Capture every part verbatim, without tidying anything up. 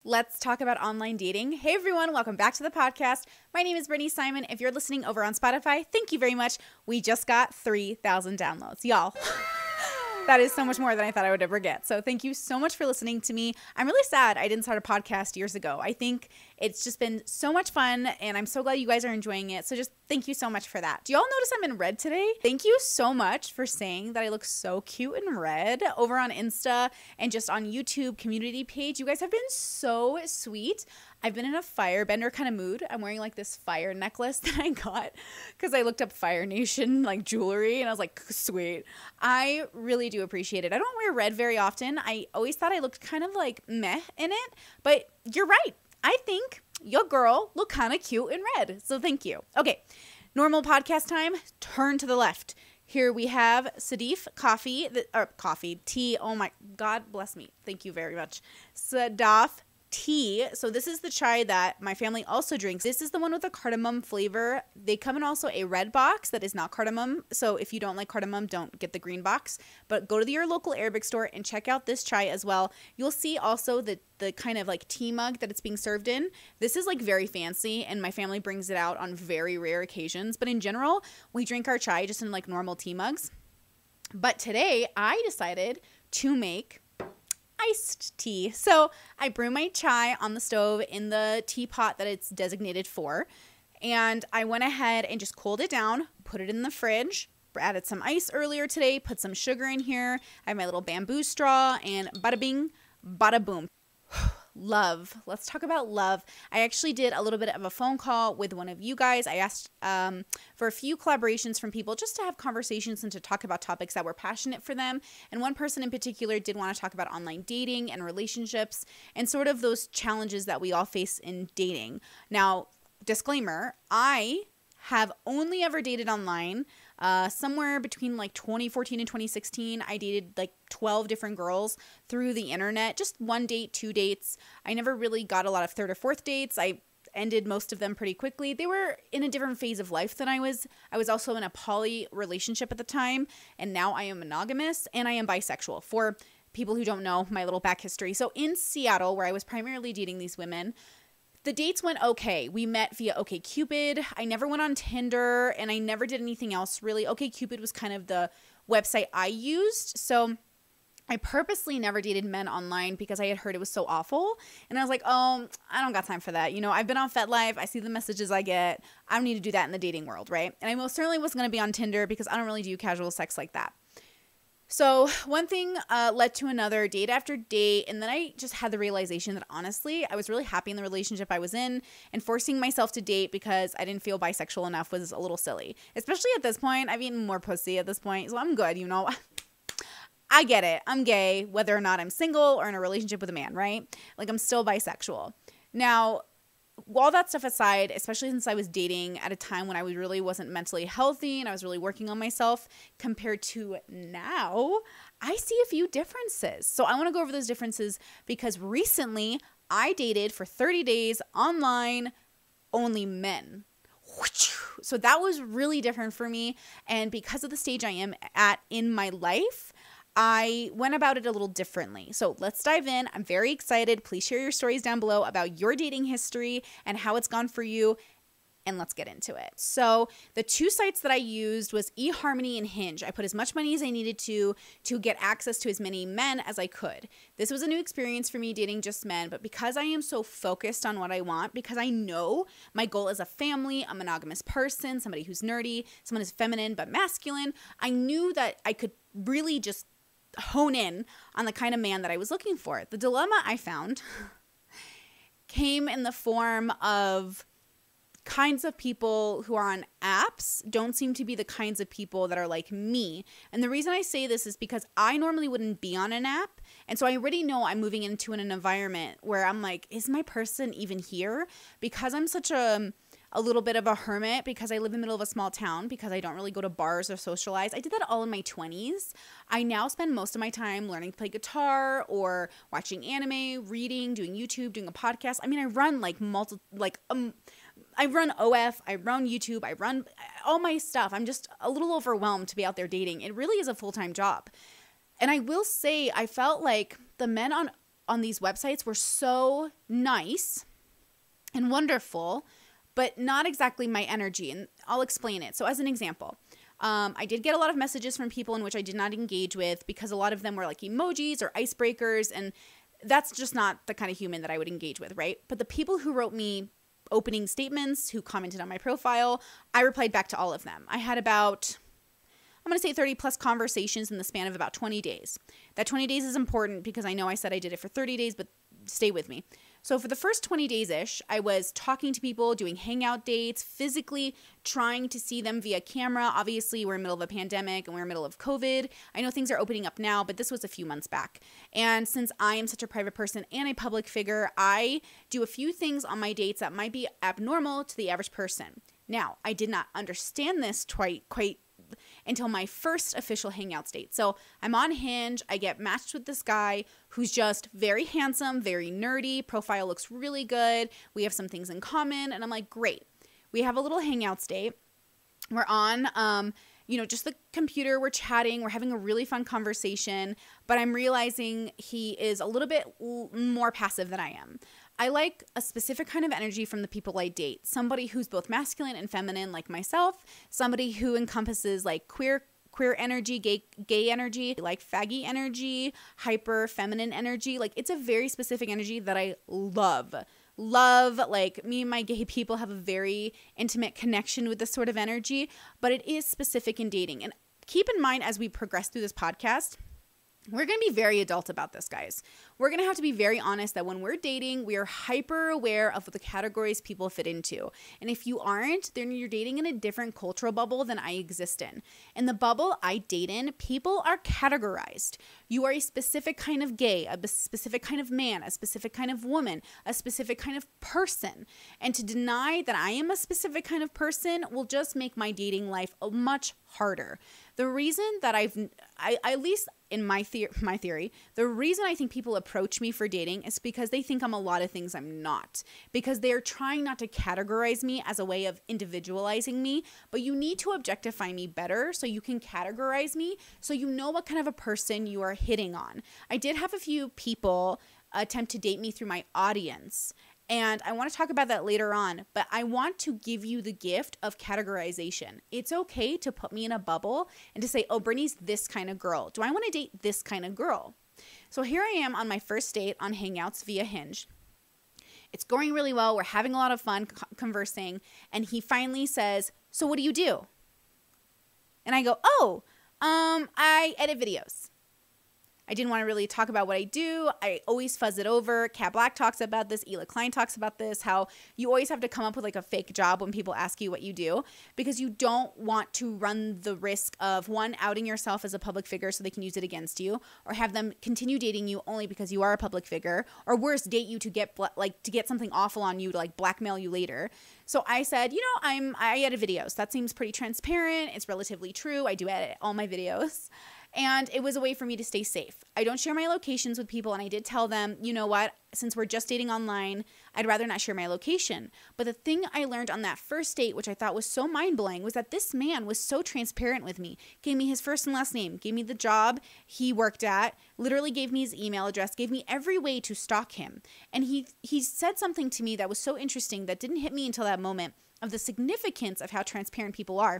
Let's talk about online dating. Hey everyone, welcome back to the podcast. My name is Brittany Simon. If you're listening over on Spotify, thank you very much. We just got three thousand downloads, y'all. That is so much more than I thought I would ever get. So thank you so much for listening to me. I'm really sad I didn't start a podcast years ago. I think it's just been so much fun, and I'm so glad you guys are enjoying it. So just thank you so much for that. Do y'all notice I'm in red today? Thank you so much for saying that I look so cute in red over on Insta and just on YouTube community page. You guys have been so sweet. I've been in a firebender kind of mood. I'm wearing like this fire necklace that I got because I looked up Fire Nation like jewelry and I was like, sweet. I really do appreciate it. I don't wear red very often. I always thought I looked kind of like meh in it, but you're right. I think your girl looked kind of cute in red. So thank you. Okay, normal podcast time, turn to the left. Here we have Sadif coffee, the, or coffee, tea. Oh my, God bless me. Thank you very much. Sadaf tea. So this is the chai that my family also drinks. This is the one with a cardamom flavor. They come in also a red box that is not cardamom. So if you don't like cardamom, don't get the green box. But go to your local Arabic store and check out this chai as well. You'll see also the, the kind of like tea mug that it's being served in. This is like very fancy and my family brings it out on very rare occasions. But in general, we drink our chai just in like normal tea mugs. But today I decided to make iced tea. So I brew my chai on the stove in the teapot that it's designated for. And I went ahead and just cooled it down, put it in the fridge, added some ice earlier today, put some sugar in here. I have my little bamboo straw and bada bing, bada boom. Love. Let's talk about love. I actually did a little bit of a phone call with one of you guys. I asked um, for a few collaborations from people just to have conversations and to talk about topics that were passionate for them. And one person in particular did want to talk about online dating and relationships and sort of those challenges that we all face in dating. Now, disclaimer, I have only ever dated online. Uh, somewhere between like twenty fourteen and twenty sixteen, I dated like twelve different girls through the internet, just one date, two dates. I never really got a lot of third or fourth dates. I ended most of them pretty quickly. They were in a different phase of life than I was. I was also in a poly relationship at the time, and now I am monogamous and I am bisexual. For people who don't know my little back history. So in Seattle, where I was primarily dating these women, the dates went okay. We met via OkCupid. I never went on Tinder, and I never did anything else really. OkCupid was kind of the website I used. So I purposely never dated men online because I had heard it was so awful. And I was like, oh, I don't got time for that. You know, I've been on FetLife. I see the messages I get. I don't need to do that in the dating world, right? And I most certainly wasn't going to be on Tinder because I don't really do casual sex like that. So one thing uh, led to another, date after date, and then I just had the realization that honestly, I was really happy in the relationship I was in, and forcing myself to date because I didn't feel bisexual enough was a little silly. Especially at this point, I've eaten more pussy at this point, so I'm good, you know. I get it. I'm gay, whether or not I'm single or in a relationship with a man, right? Like, I'm still bisexual. Now, all that stuff aside, especially since I was dating at a time when I really wasn't mentally healthy and I was really working on myself compared to now, I see a few differences. So I want to go over those differences because recently I dated for thirty days online, only men. So that was really different for me. And because of the stage I am at in my life, I went about it a little differently. So let's dive in. I'm very excited. Please share your stories down below about your dating history and how it's gone for you. And let's get into it. So the two sites that I used was eHarmony and Hinge. I put as much money as I needed to to get access to as many men as I could. This was a new experience for me dating just men, but because I am so focused on what I want, because I know my goal is a family, a monogamous person, somebody who's nerdy, someone who's feminine but masculine, I knew that I could really just hone in on the kind of man that I was looking for. The dilemma I found came in the form of kinds of people who are on apps don't seem to be the kinds of people that are like me. And the reason I say this is because I normally wouldn't be on an app. And so I already know I'm moving into an environment where I'm like, is my person even here? Because I'm such a a little bit of a hermit, because I live in the middle of a small town, because I don't really go to bars or socialize. I did that all in my twenties. I now spend most of my time learning to play guitar or watching anime, reading, doing YouTube, doing a podcast. I mean, I run like multi, like, um, I run O F, I run YouTube, I run all my stuff. I'm just a little overwhelmed to be out there dating. It really is a full-time job. And I will say, I felt like the men on on these websites were so nice and wonderful, but not exactly my energy. And I'll explain it. So as an example, um, I did get a lot of messages from people in which I did not engage with because a lot of them were like emojis or icebreakers. And that's just not the kind of human that I would engage with, right? But the people who wrote me opening statements, who commented on my profile, I replied back to all of them. I had about, I'm going to say thirty plus conversations in the span of about twenty days. That twenty days is important because I know I said I did it for thirty days, but stay with me. So for the first twenty days-ish, I was talking to people, doing hangout dates, physically trying to see them via camera. Obviously, we're in the middle of a pandemic and we're in the middle of COVID. I know things are opening up now, but this was a few months back. And since I am such a private person and a public figure, I do a few things on my dates that might be abnormal to the average person. Now, I did not understand this quite, quite until my first official Hangouts date. So I'm on Hinge. I get matched with this guy who's just very handsome, very nerdy. Profile looks really good. We have some things in common. And I'm like, great. We have a little Hangouts date. We're on, um, you know, just the computer. We're chatting. We're having a really fun conversation. But I'm realizing he is a little bit l- more passive than I am. I like a specific kind of energy from the people I date. Somebody who's both masculine and feminine like myself. Somebody who encompasses like queer queer energy, gay gay energy, like faggy energy, hyper feminine energy. Like it's a very specific energy that I love. Love, like me and my gay people have a very intimate connection with this sort of energy, but it is specific in dating. And keep in mind as we progress through this podcast, we're going to be very adult about this, guys. We're going to have to be very honest that when we're dating, we are hyper aware of the categories people fit into. And if you aren't, then you're dating in a different cultural bubble than I exist in. In the bubble I date in, people are categorized. You are a specific kind of gay, a specific kind of man, a specific kind of woman, a specific kind of person. And to deny that I am a specific kind of person will just make my dating life much harder. The reason that I've, I, at least in my, the- my theory, the reason I think people approach me for dating is because they think I'm a lot of things I'm not. Because they're trying not to categorize me as a way of individualizing me, but you need to objectify me better so you can categorize me so you know what kind of a person you are hitting on. I did have a few people attempt to date me through my audience. And I want to talk about that later on, but I want to give you the gift of categorization. It's okay to put me in a bubble and to say, oh, Brittany's this kind of girl. Do I want to date this kind of girl? So here I am on my first date on Hangouts via Hinge. It's going really well. We're having a lot of fun co- conversing. And he finally says, so what do you do? And I go, oh, um, I edit videos. I didn't want to really talk about what I do. I always fuzz it over. Kat Black talks about this. Ela Klein talks about this, how you always have to come up with like a fake job when people ask you what you do because you don't want to run the risk of, one, outing yourself as a public figure so they can use it against you, or have them continue dating you only because you are a public figure, or worse, date you to get like to get something awful on you to like blackmail you later. So I said, you know, I'm I edit videos. That seems pretty transparent. It's relatively true. I do edit all my videos. And it was a way for me to stay safe. I don't share my locations with people. And I did tell them, you know what, since we're just dating online, I'd rather not share my location. But the thing I learned on that first date, which I thought was so mind-blowing, was that this man was so transparent with me. Gave me his first and last name, gave me the job he worked at, literally gave me his email address, gave me every way to stalk him. And he he said something to me that was so interesting that didn't hit me until that moment of the significance of how transparent people are.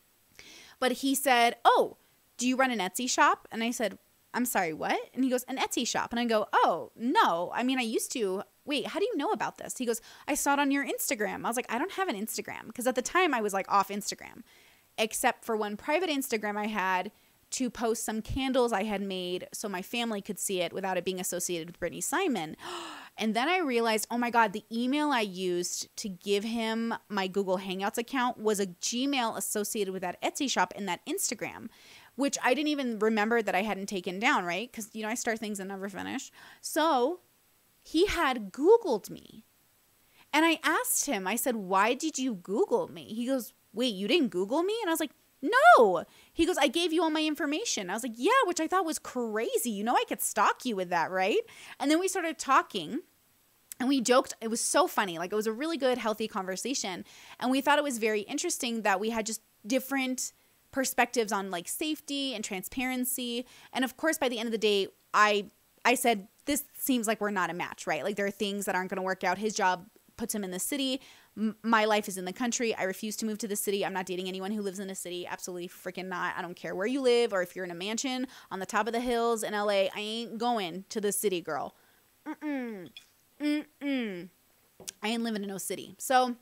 But he said, oh, do you run an Etsy shop? And I said, I'm sorry, what? And he goes, an Etsy shop. And I go, oh, no. I mean, I used to. Wait, how do you know about this? He goes, I saw it on your Instagram. I was like, I don't have an Instagram. Because at the time I was like off Instagram, except for one private Instagram I had to post some candles I had made so my family could see it without it being associated with Brittany Simon. And then I realized, oh my God, the email I used to give him my Google Hangouts account was a Gmail associated with that Etsy shop and that Instagram, which I didn't even remember that I hadn't taken down, right? Because, you know, I start things and never finish. So he had Googled me. And I asked him, I said, why did you Google me? He goes, wait, you didn't Google me? And I was like, no. He goes, I gave you all my information. I was like, yeah, which I thought was crazy. You know, I could stalk you with that, right? And then we started talking and we joked. It was so funny. Like, it was a really good, healthy conversation. And we thought it was very interesting that we had just different perspectives on like safety and transparency. And of course, by the end of the day, I I said, this seems like we're not a match, right? Like there are things that aren't going to work out. His job puts him in the city. M- my life is in the country. I refuse to move to the city. I'm not dating anyone who lives in a city. Absolutely freaking not. I don't care where you live or if you're in a mansion on the top of the hills in L A. I ain't going to the city, girl. Mm-mm. Mm-mm. I ain't living in no city. So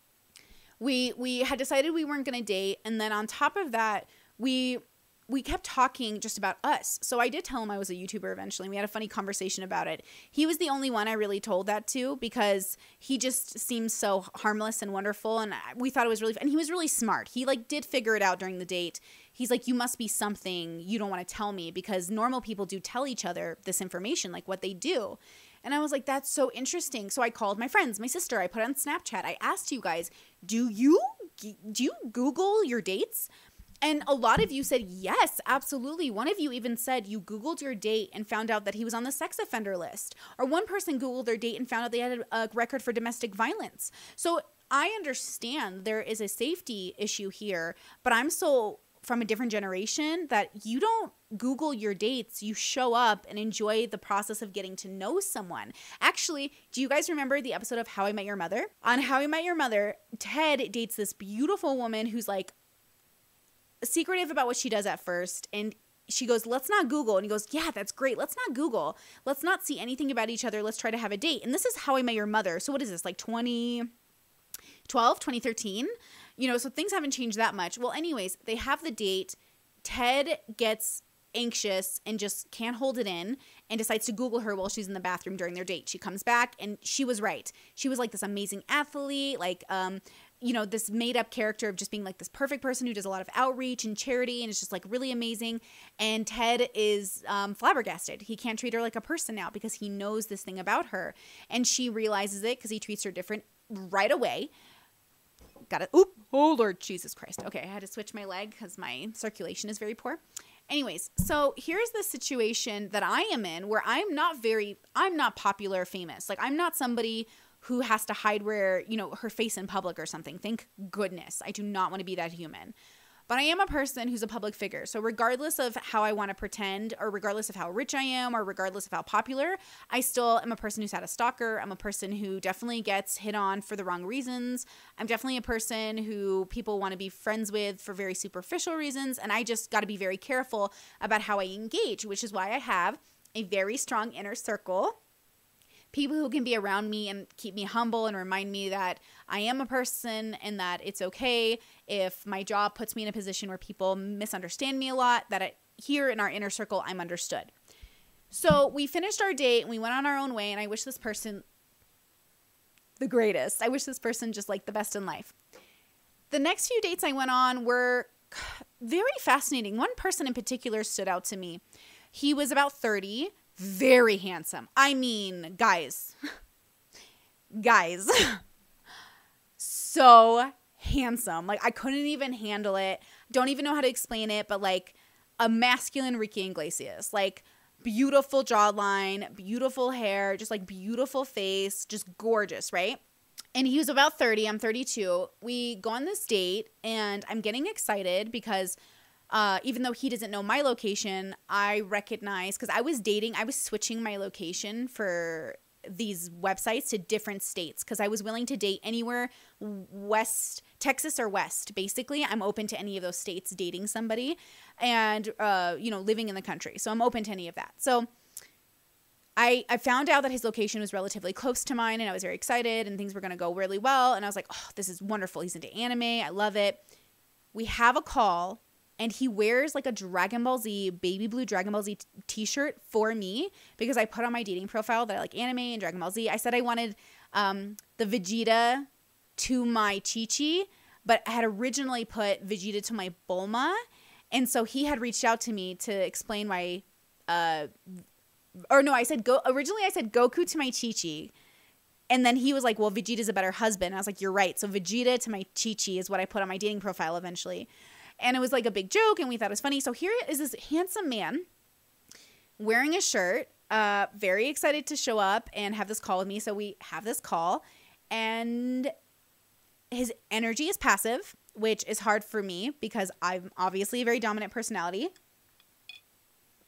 we we had decided we weren't going to date. And then on top of that, we we kept talking just about us. So I did tell him I was a YouTuber eventually. We had a funny conversation about it. He was the only one I really told that to because he just seems so harmless and wonderful. And we thought it was really fun. And he was really smart. He like did figure it out during the date. He's like, you must be something you don't want to tell me, because normal people do tell each other this information, like what they do. And I was like, that's so interesting. So I called my friends, my sister. I put it on Snapchat. I asked you guys, do you do you Google your dates? And a lot of you said, yes, absolutely. One of you even said you Googled your date and found out that he was on the sex offender list. Or one person Googled their date and found out they had a record for domestic violence. So I understand there is a safety issue here, but I'm so from a different generation that you don't Google your dates. You show up and enjoy the process of getting to know someone. Actually, do you guys remember the episode of How I Met Your Mother? On How I Met Your Mother, Ted dates this beautiful woman who's like, secretive about what she does at first, and she goes, let's not Google. And he goes, yeah, that's great. Let's not Google. Let's not see anything about each other. Let's try to have a date. And this is How I Met Your Mother. So what is this, like twenty twelve, twenty thirteen? You know, so things haven't changed that much. Well, anyways, they have the date. Ted gets anxious and just can't hold it in and decides to Google her while she's in the bathroom during their date. She comes back and she was right. She was like this amazing athlete, like, um, you know, this made up character of just being like this perfect person who does a lot of outreach and charity and is just like really amazing. And Ted is um, flabbergasted. He can't treat her like a person now because he knows this thing about her. And she realizes it because he treats her different right away. Got it. Oop. Oh, Lord Jesus Christ. Okay, I had to switch my leg because my circulation is very poor. Anyways, so here's the situation that I am in where I'm not very, I'm not popular or famous. Like I'm not somebody who has to hide where, you know, her face in public or something. Thank goodness. I do not want to be that human. But I am a person who's a public figure. So regardless of how I want to pretend, or regardless of how rich I am, or regardless of how popular, I still am a person who's had a stalker. I'm a person who definitely gets hit on for the wrong reasons. I'm definitely a person who people want to be friends with for very superficial reasons. And I just got to be very careful about how I engage, which is why I have a very strong inner circle. People who can be around me and keep me humble and remind me that I am a person and that it's okay if my job puts me in a position where people misunderstand me a lot, that it, here in our inner circle, I'm understood. So we finished our date and we went on our own way, and I wish this person the greatest. I wish this person just like the best in life. The next few dates I went on were very fascinating. One person in particular stood out to me. He was about thirty. Very handsome. I mean, guys, guys, so handsome. Like I couldn't even handle it. Don't even know how to explain it, but like a masculine Ricky Iglesias, like beautiful jawline, beautiful hair, just like beautiful face, just gorgeous, right? And he was about thirty. I'm thirty-two. We go on this date and I'm getting excited because Uh, even though he doesn't know my location, I recognize, because I was dating, I was switching my location for these websites to different states because I was willing to date anywhere west, Texas or west. Basically, I'm open to any of those states dating somebody and, uh, you know, living in the country. So I'm open to any of that. So I, I found out that his location was relatively close to mine and I was very excited and things were going to go really well. And I was like, oh, this is wonderful. He's into anime. I love it. We have a call. And he wears like a Dragon Ball Z, baby blue Dragon Ball Z t- t-shirt for me because I put on my dating profile that I like anime and Dragon Ball Z. I said I wanted um, the Vegeta to my Chi-Chi, but I had originally put Vegeta to my Bulma. And so he had reached out to me to explain why, uh, or no, I said, go. originally I said Goku to my Chi-Chi. And then he was like, well, Vegeta's a better husband. I was like, you're right. So Vegeta to my Chi-Chi is what I put on my dating profile eventually. And it was like a big joke and we thought it was funny. So here is this handsome man wearing a shirt, uh, very excited to show up and have this call with me. So we have this call and his energy is passive, which is hard for me because I'm obviously a very dominant personality.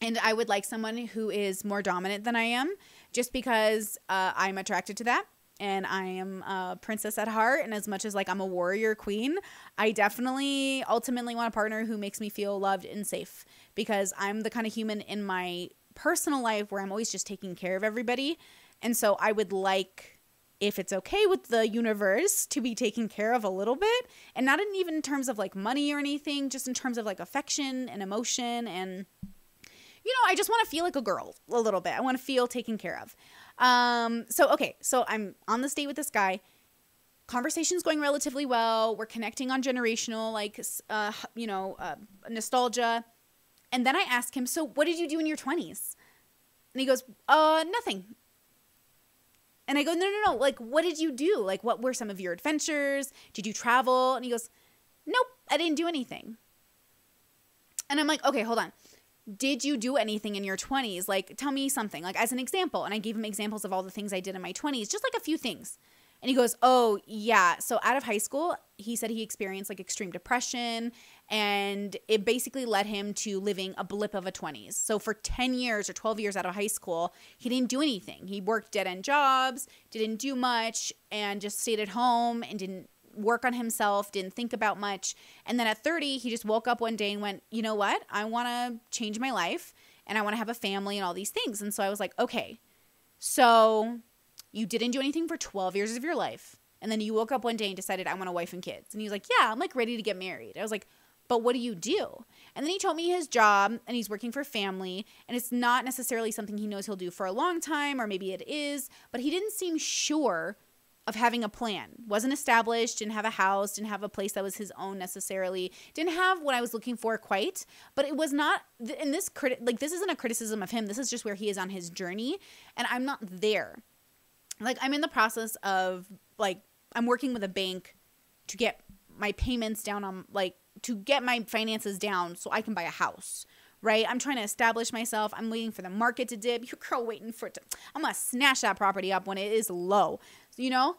And I would like someone who is more dominant than I am, just because uh, I'm attracted to that. And I am a princess at heart. And as much as like I'm a warrior queen, I definitely ultimately want a partner who makes me feel loved and safe, because I'm the kind of human in my personal life where I'm always just taking care of everybody. And so I would like, if it's okay with the universe, to be taken care of a little bit, and not in, even in terms of like money or anything, just in terms of like affection and emotion. And, you know, I just want to feel like a girl a little bit. I want to feel taken care of. Um, so, okay. So I'm on this date with this guy. Conversation's going relatively well. We're connecting on generational, like, uh, you know, uh, nostalgia. And then I ask him, so what did you do in your twenties? And he goes, uh, nothing. And I go, no, no, no. Like, what did you do? Like, what were some of your adventures? Did you travel? And he goes, nope, I didn't do anything. And I'm like, okay, hold on. Did you do anything in your twenties? Like, tell me something, like as an example. And I gave him examples of all the things I did in my twenties, just like a few things. And he goes, oh, yeah. So out of high school, he said he experienced like extreme depression, and it basically led him to living a blip of a twenties. So for ten years or twelve years out of high school, he didn't do anything. He worked dead-end jobs, didn't do much, and just stayed at home and didn't work on himself, didn't think about much. And then at thirty, he just woke up one day and went, you know what? I want to change my life, and I want to have a family and all these things. And so I was like, okay, so you didn't do anything for twelve years of your life, and then you woke up one day and decided, I want a wife and kids. And he was like, yeah, I'm like ready to get married. I was like, but what do you do? And then he told me his job, and he's working for family, and it's not necessarily something he knows he'll do for a long time, or maybe it is, but he didn't seem sure of having a plan. Wasn't established, didn't have a house, didn't have a place that was his own necessarily, didn't have what I was looking for quite, but it was not, and this, criti- like this isn't a criticism of him, this is just where he is on his journey, and I'm not there. Like, I'm in the process of, like, I'm working with a bank to get my payments down on, like, to get my finances down so I can buy a house, right? I'm trying to establish myself. I'm waiting for the market to dip. Your girl waiting for it to, I'm going to snatch that property up when it is low, you know?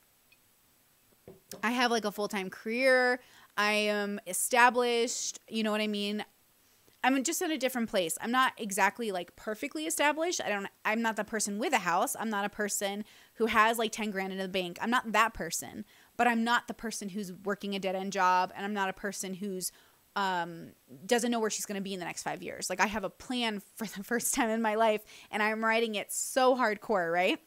I have, like, a full-time career. I am established, you know what I mean? I'm just in a different place. I'm not exactly like perfectly established. I don't, I'm not the person with a house. I'm not a person who has like ten grand in the bank. I'm not that person, but I'm not the person who's working a dead end job. And I'm not a person who's, um, doesn't know where she's going to be in the next five years. Like, I have a plan for the first time in my life, and I'm writing it so hardcore, right?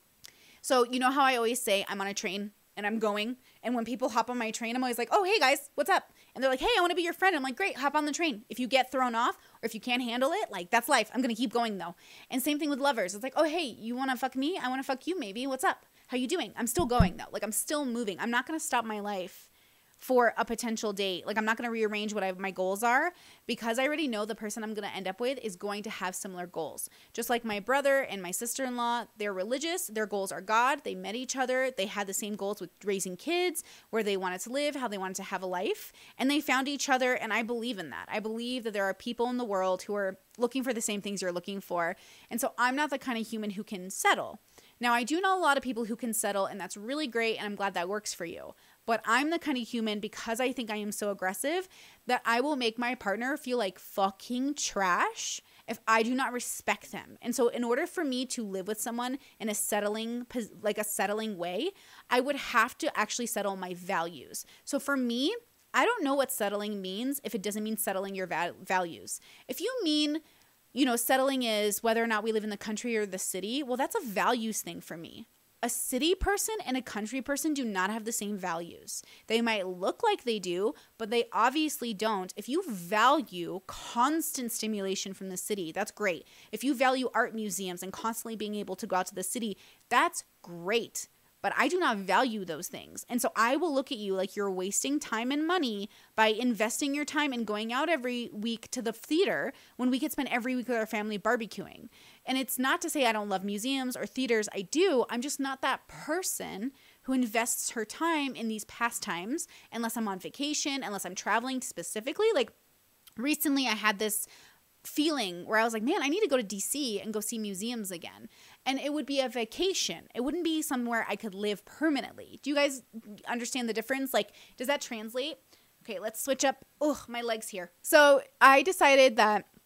So, you know how I always say I'm on a train and I'm going, and when people hop on my train, I'm always like, oh, hey guys, what's up? And they're like, hey, I want to be your friend. I'm like, great, hop on the train. If you get thrown off, or if you can't handle it, like, that's life. I'm going to keep going though. And same thing with lovers. It's like, oh, hey, you want to fuck me? I want to fuck you maybe. What's up? How you doing? I'm still going though. Like, I'm still moving. I'm not going to stop my life for a potential date. Like, I'm not going to rearrange what I, my goals are, because I already know the person I'm going to end up with is going to have similar goals. Just like my brother and my sister-in-law, they're religious. Their goals are God. They met each other. They had the same goals with raising kids, where they wanted to live, how they wanted to have a life, and they found each other. And I believe in that. I believe that there are people in the world who are looking for the same things you're looking for. And so I'm not the kind of human who can settle. Now, I do know a lot of people who can settle, and that's really great, and I'm glad that works for you. But I'm the kind of human, because I think I am so aggressive, that I will make my partner feel like fucking trash if I do not respect them. And so in order for me to live with someone in a settling, like a settling way, I would have to actually settle my values. So for me, I don't know what settling means if it doesn't mean settling your va- values. If you mean, you know, settling is whether or not we live in the country or the city, well, that's a values thing for me. A city person and a country person do not have the same values. They might look like they do, but they obviously don't. If you value constant stimulation from the city, that's great. If you value art museums and constantly being able to go out to the city, that's great. But I do not value those things. And so I will look at you like you're wasting time and money by investing your time in going out every week to the theater when we could spend every week with our family barbecuing. And it's not to say I don't love museums or theaters. I do. I'm just not that person who invests her time in these pastimes unless I'm on vacation, unless I'm traveling specifically. Like, recently I had this feeling where I was like, man, I need to go to D C and go see museums again. And it would be a vacation. It wouldn't be somewhere I could live permanently. Do you guys understand the difference? Like, does that translate? Okay, let's switch up. Oh, my leg's here. So I decided that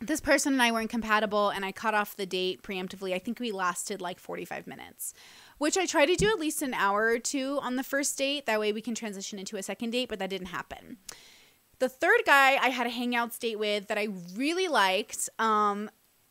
this person and I weren't compatible, and I cut off the date preemptively. I think we lasted like forty-five minutes, which I try to do at least an hour or two on the first date. That way we can transition into a second date, but that didn't happen. The third guy I had a hangouts date with that I really liked. Um,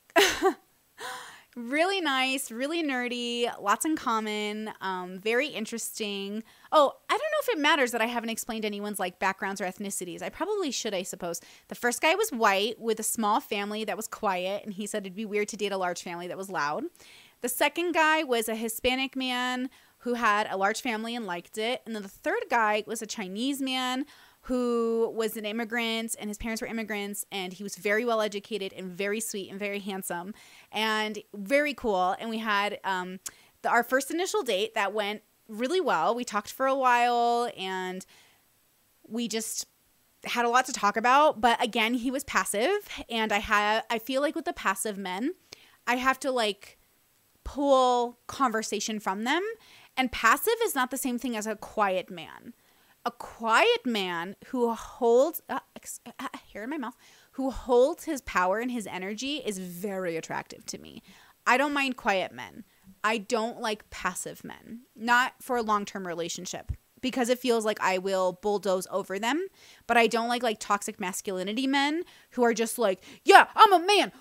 really nice, really nerdy, lots in common, um, very interesting. Oh, I don't know if it matters that I haven't explained anyone's like backgrounds or ethnicities. I probably should, I suppose. The first guy was white with a small family that was quiet, and he said it'd be weird to date a large family that was loud. The second guy was a Hispanic man who had a large family and liked it. And then the third guy was a Chinese man who was an immigrant, and his parents were immigrants, and he was very well educated and very sweet and very handsome and very cool. And we had um, the, our first initial date that went really well. We talked for a while, and we just had a lot to talk about. But again, he was passive, and I have I feel like with the passive men, I have to like pull conversation from them. And passive is not the same thing as a quiet man. A quiet man who holds uh, uh, hair in my mouth, who holds his power and his energy is very attractive to me. I don't mind quiet men. I don't like passive men, not for a long-term relationship, because it feels like I will bulldoze over them. But I don't like like toxic masculinity men who are just like, yeah, I'm a man,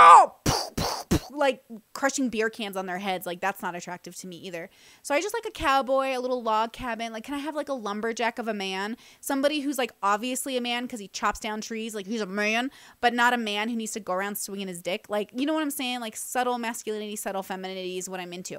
like crushing beer cans on their heads. Like, that's not attractive to me either. So I just like a cowboy, a little log cabin. Like, can I have like a lumberjack of a man? Somebody who's like obviously a man because he chops down trees. Like, he's a man, but not a man who needs to go around swinging his dick. Like, you know what I'm saying? Like, subtle masculinity, subtle femininity is what I'm into.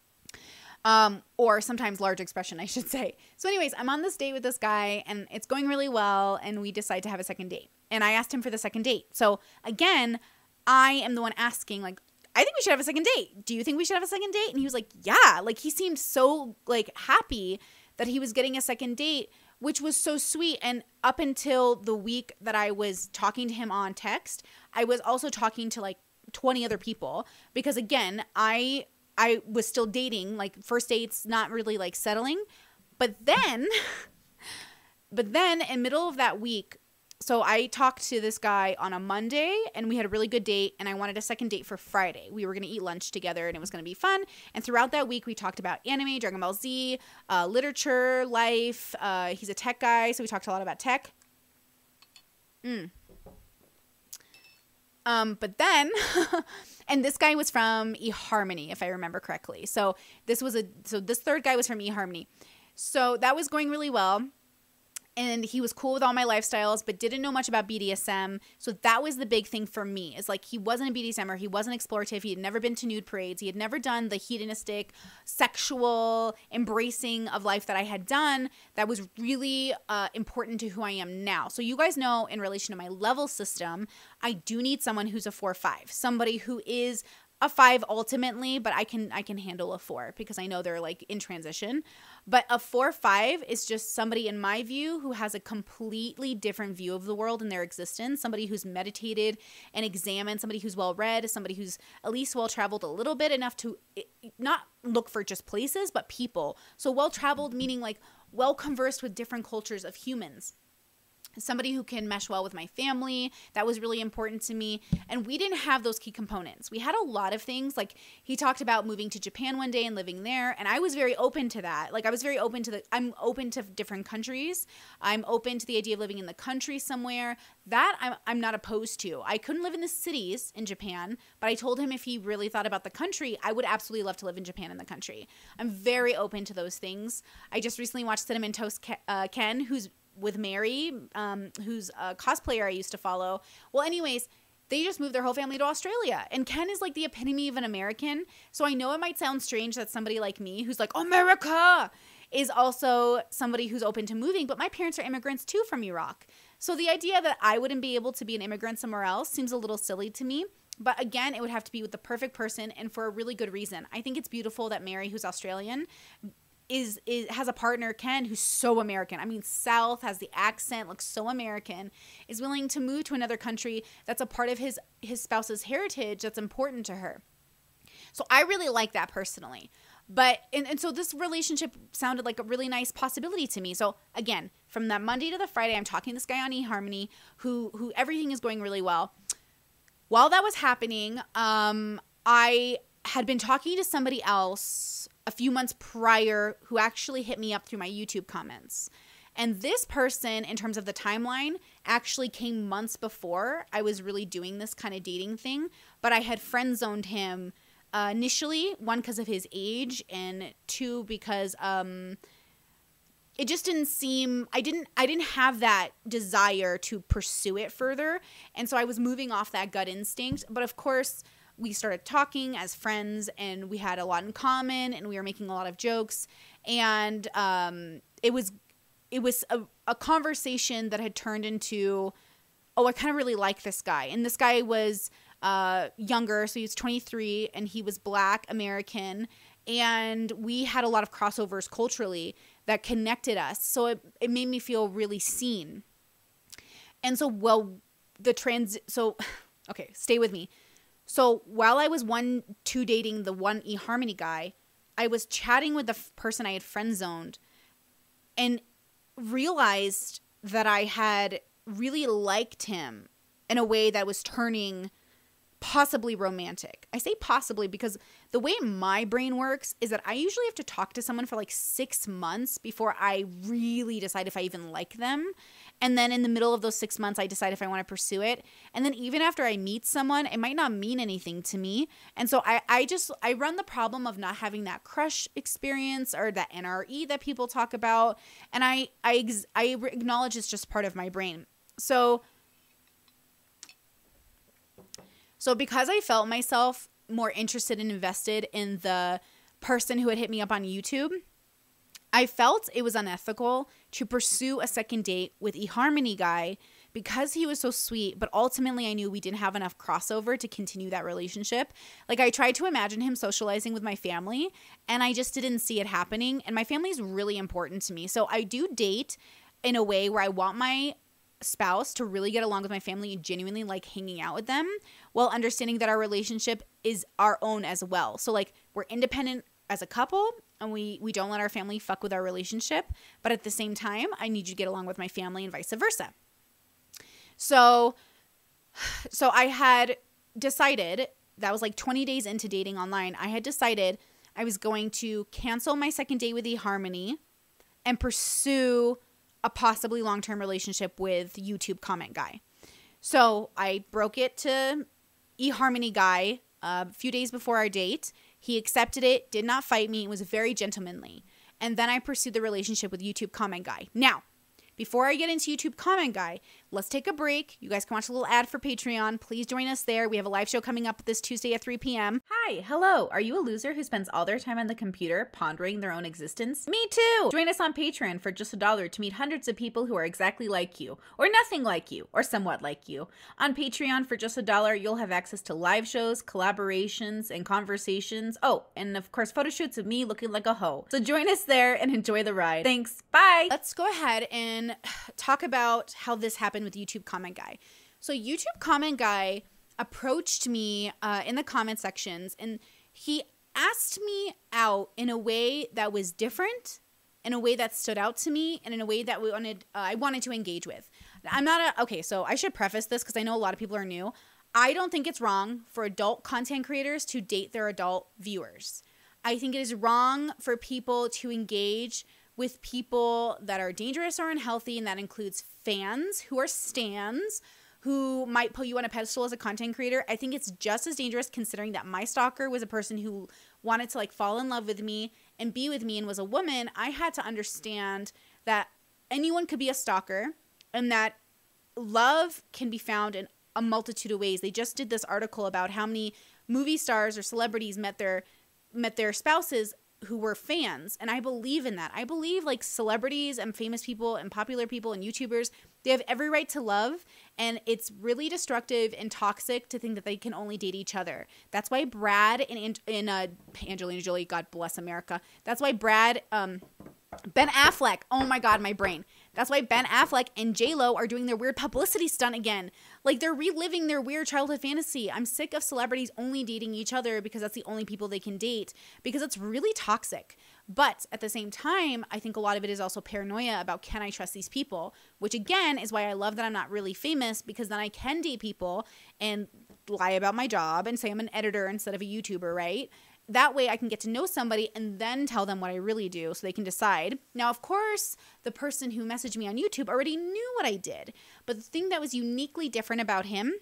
Um, or sometimes large expression, I should say. So anyways, I'm on this date with this guy, and it's going really well, and we decide to have a second date. And I asked him for the second date. So again, I am the one asking, like, I think we should have a second date. Do you think we should have a second date? And he was like, yeah. Like, he seemed so like happy that he was getting a second date, which was so sweet. And up until the week that I was talking to him on text, I was also talking to like twenty other people, because again, I I was still dating, like first dates, not really like settling. But then, but then in middle of that week, so I talked to this guy on a Monday, and we had a really good date, and I wanted a second date for Friday. We were going to eat lunch together, and it was going to be fun. And throughout that week, we talked about anime, Dragon Ball Z, uh, literature, life. Uh, he's a tech guy, so we talked a lot about tech. Mm. Um, but then, and this guy was from eHarmony, if I remember correctly. So this was a, so this third guy was from eHarmony. So that was going really well. And he was cool with all my lifestyles, but didn't know much about B D S M. So that was the big thing for me. Is like, he wasn't a B D S M er. He wasn't explorative. He had never been to nude parades. He had never done the hedonistic, sexual embracing of life that I had done. That was really uh, important to who I am now. So you guys know, in relation to my level system, I do need someone who's a four five. Somebody who is a five ultimately, but I can I can handle a four because I know they're like in transition. But a four five is just somebody, in my view, who has a completely different view of the world and their existence. Somebody who's meditated and examined, somebody who's well read, somebody who's at least well traveled a little bit, enough to not look for just places, but people. So well traveled meaning like well conversed with different cultures of humans. Somebody who can mesh well with my family. That was really important to me. And we didn't have those key components. We had a lot of things. Like, he talked about moving to Japan one day and living there. And I was very open to that. Like, I was very open to the, I'm open to different countries. I'm open to the idea of living in the country somewhere. That I'm, I'm not opposed to. I couldn't live in the cities in Japan, but I told him if he really thought about the country, I would absolutely love to live in Japan in the country. I'm very open to those things. I just recently watched Cinnamon Toast Ken, who's with Mary, um, who's a cosplayer I used to follow. Well, anyways, they just moved their whole family to Australia. And Ken is like the epitome of an American. So I know it might sound strange that somebody like me, who's like, America, is also somebody who's open to moving. But my parents are immigrants too from Iraq. So the idea that I wouldn't be able to be an immigrant somewhere else seems a little silly to me. But again, it would have to be with the perfect person and for a really good reason. I think it's beautiful that Mary, who's Australian, Is, is has a partner, Ken, who's so American. I mean, South, has the accent, looks so American, is willing to move to another country that's a part of his, his spouse's heritage that's important to her. So I really like that personally. But, and, and so this relationship sounded like a really nice possibility to me. So again, from that Monday to the Friday, I'm talking to this guy on eHarmony who, who everything is going really well. while that was happening, um, I had been talking to somebody else a few months prior who actually hit me up through my YouTube comments. And this person, in terms of the timeline, actually came months before I was really doing this kind of dating thing. But I had friend zoned him uh, initially, one, because of his age, and two, because um, it just didn't seem, I didn't, I didn't have that desire to pursue it further. And so I was moving off that gut instinct. But of course, we started talking as friends, and we had a lot in common, and we were making a lot of jokes. And um, it was It was a, a conversation that had turned into, oh, I kind of really like this guy. And this guy was uh, younger, so he was twenty-three, and he was Black American. And we had a lot of crossovers culturally that connected us. So it, it made me feel really seen. And so, well, the trans, so, okay, stay with me. So while I was one, two dating the one eHarmony guy, I was chatting with the f- person I had friend zoned, and realized that I had really liked him in a way that was turning possibly romantic. I say possibly because the way my brain works is that I usually have to talk to someone for like six months before I really decide if I even like them. And then in the middle of those six months, I decide if I want to pursue it. And then even after I meet someone, it might not mean anything to me. And so I, I just, I run the problem of not having that crush experience or that N R E that people talk about. And I, I, I acknowledge it's just part of my brain. So So because I felt myself more interested and invested in the person who had hit me up on YouTube, I felt it was unethical to pursue a second date with eHarmony guy because he was so sweet, but ultimately I knew we didn't have enough crossover to continue that relationship. Like, I tried to imagine him socializing with my family, and I just didn't see it happening, and my family is really important to me. So I do date in a way where I want my spouse to really get along with my family and genuinely like hanging out with them, while understanding that our relationship is our own as well. So like, we're independent as a couple, and we we don't let our family fuck with our relationship, but at the same time, I need you to get along with my family and vice versa. So so I had decided, that was like twenty days into dating online, I had decided I was going to cancel my second date with eHarmony and pursue a possibly long-term relationship with YouTube comment guy. So I broke it to eHarmony guy uh, a few days before our date. He accepted it, did not fight me, and was very gentlemanly. And then I pursued the relationship with YouTube comment guy. Now, before I get into YouTube comment guy, let's take a break. You guys can watch a little ad for Patreon. Please join us there. We have a live show coming up this Tuesday at three p.m. Hi, hello. Are you a loser who spends all their time on the computer pondering their own existence? Me too. Join us on Patreon for just a dollar to meet hundreds of people who are exactly like you, or nothing like you, or somewhat like you. On Patreon for just a dollar, you'll have access to live shows, collaborations, and conversations. Oh, and of course, photo shoots of me looking like a hoe. So join us there and enjoy the ride. Thanks. Bye. Let's go ahead and talk about how this happened with YouTube comment guy. So YouTube comment guy approached me uh, in the comment sections, and he asked me out in a way that was different, in a way that stood out to me, and in a way that we wanted uh, I wanted to engage with. I'm not a okay. So I should preface this because I know a lot of people are new. I don't think it's wrong for adult content creators to date their adult viewers. I think it is wrong for people to engage with people that are dangerous or unhealthy, and that includes fans who are stans, who might put you on a pedestal as a content creator. I think it's just as dangerous, considering that my stalker was a person who wanted to like fall in love with me and be with me and was a woman. I had to understand that anyone could be a stalker, and that love can be found in a multitude of ways. They just did this article about how many movie stars or celebrities met their met their spouses who were fans. And I believe in that. I believe like celebrities and famous people and popular people and YouTubers, they have every right to love. And it's really destructive and toxic to think that they can only date each other. That's why Brad and, and uh, Angelina Jolie, God bless America. That's why Brad, um, Ben Affleck, oh my God, my brain. That's why Ben Affleck and J-Lo are doing their weird publicity stunt again. Like, they're reliving their weird childhood fantasy. I'm sick of celebrities only dating each other because that's the only people they can date, because it's really toxic. But at the same time, I think a lot of it is also paranoia about, can I trust these people? Which again is why I love that I'm not really famous, because then I can date people and lie about my job and say I'm an editor instead of a YouTuber, right? That way I can get to know somebody and then tell them what I really do so they can decide. Now, of course, the person who messaged me on YouTube already knew what I did. But the thing that was uniquely different about him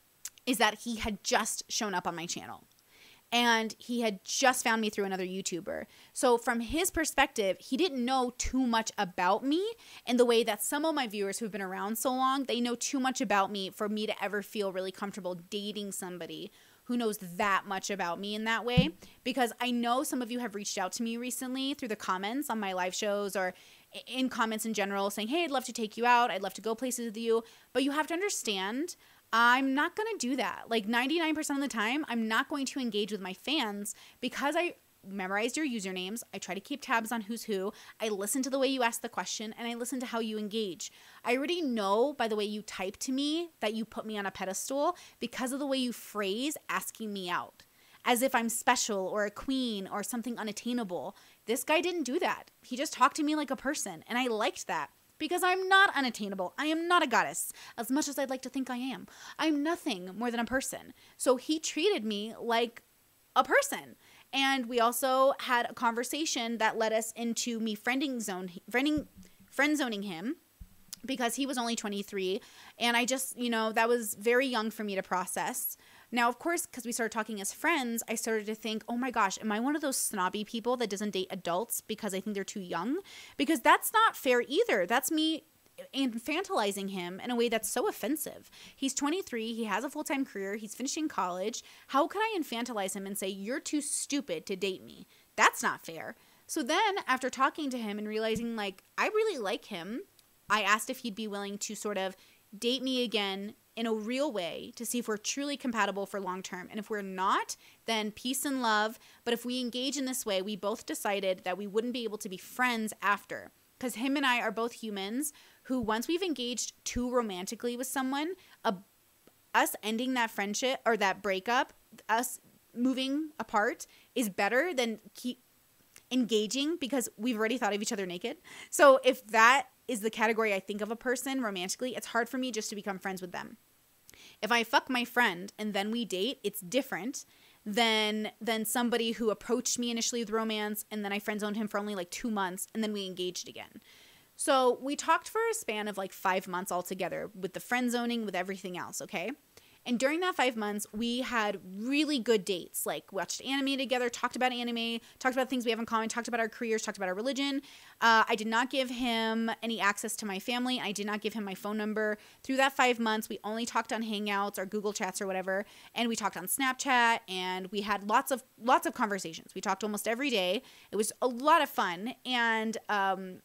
is that he had just shown up on my channel. And he had just found me through another YouTuber. So from his perspective, he didn't know too much about me in the way that some of my viewers who've been around so long, they know too much about me for me to ever feel really comfortable dating somebody who knows that much about me in that way. Because I know some of you have reached out to me recently through the comments on my live shows or in comments in general saying, hey, I'd love to take you out. I'd love to go places with you. But you have to understand, I'm not going to do that. Like ninety-nine percent of the time, I'm not going to engage with my fans because I memorized your usernames. I try to keep tabs on who's who. I listen to the way you ask the question and I listen to how you engage. I already know by the way you type to me that you put me on a pedestal because of the way you phrase asking me out. As if I'm special or a queen or something unattainable. This guy didn't do that. He just talked to me like a person and I liked that. Because I'm not unattainable. I am not a goddess, as much as I'd like to think I am. I'm nothing more than a person. So he treated me like a person. And we also had a conversation that led us into me friending zone, friending, friend zoning him because he was only twenty-three. And I just, you know, that was very young for me to process. Now, of course, because we started talking as friends, I started to think, oh my gosh, am I one of those snobby people that doesn't date adults because I think they're too young? Because that's not fair either. That's me infantilizing him in a way that's so offensive. He's twenty-three. He has a full-time career. He's finishing college. How can I infantilize him and say, you're too stupid to date me? That's not fair. So then after talking to him and realizing like, I really like him, I asked if he'd be willing to sort of date me again in a real way to see if we're truly compatible for long term. And if we're not, then peace and love. But if we engage in this way, we both decided that we wouldn't be able to be friends after. Because him and I are both humans who, once we've engaged too romantically with someone, a, us ending that friendship or that breakup, us moving apart is better than keep engaging because we've already thought of each other naked. So if that is the category I think of a person romantically, it's hard for me just to become friends with them. If I fuck my friend and then we date, it's different than than somebody who approached me initially with romance and then I friend zoned him for only like two months and then we engaged again. So we talked for a span of like five months altogether with the friend zoning, with everything else, okay? And during that five months, we had really good dates, like watched anime together, talked about anime, talked about things we have in common, talked about our careers, talked about our religion. Uh, I did not give him any access to my family. I did not give him my phone number. Through that five months, we only talked on Hangouts or Google Chats or whatever, and we talked on Snapchat, and we had lots of lots of conversations. We talked almost every day. It was a lot of fun, and um,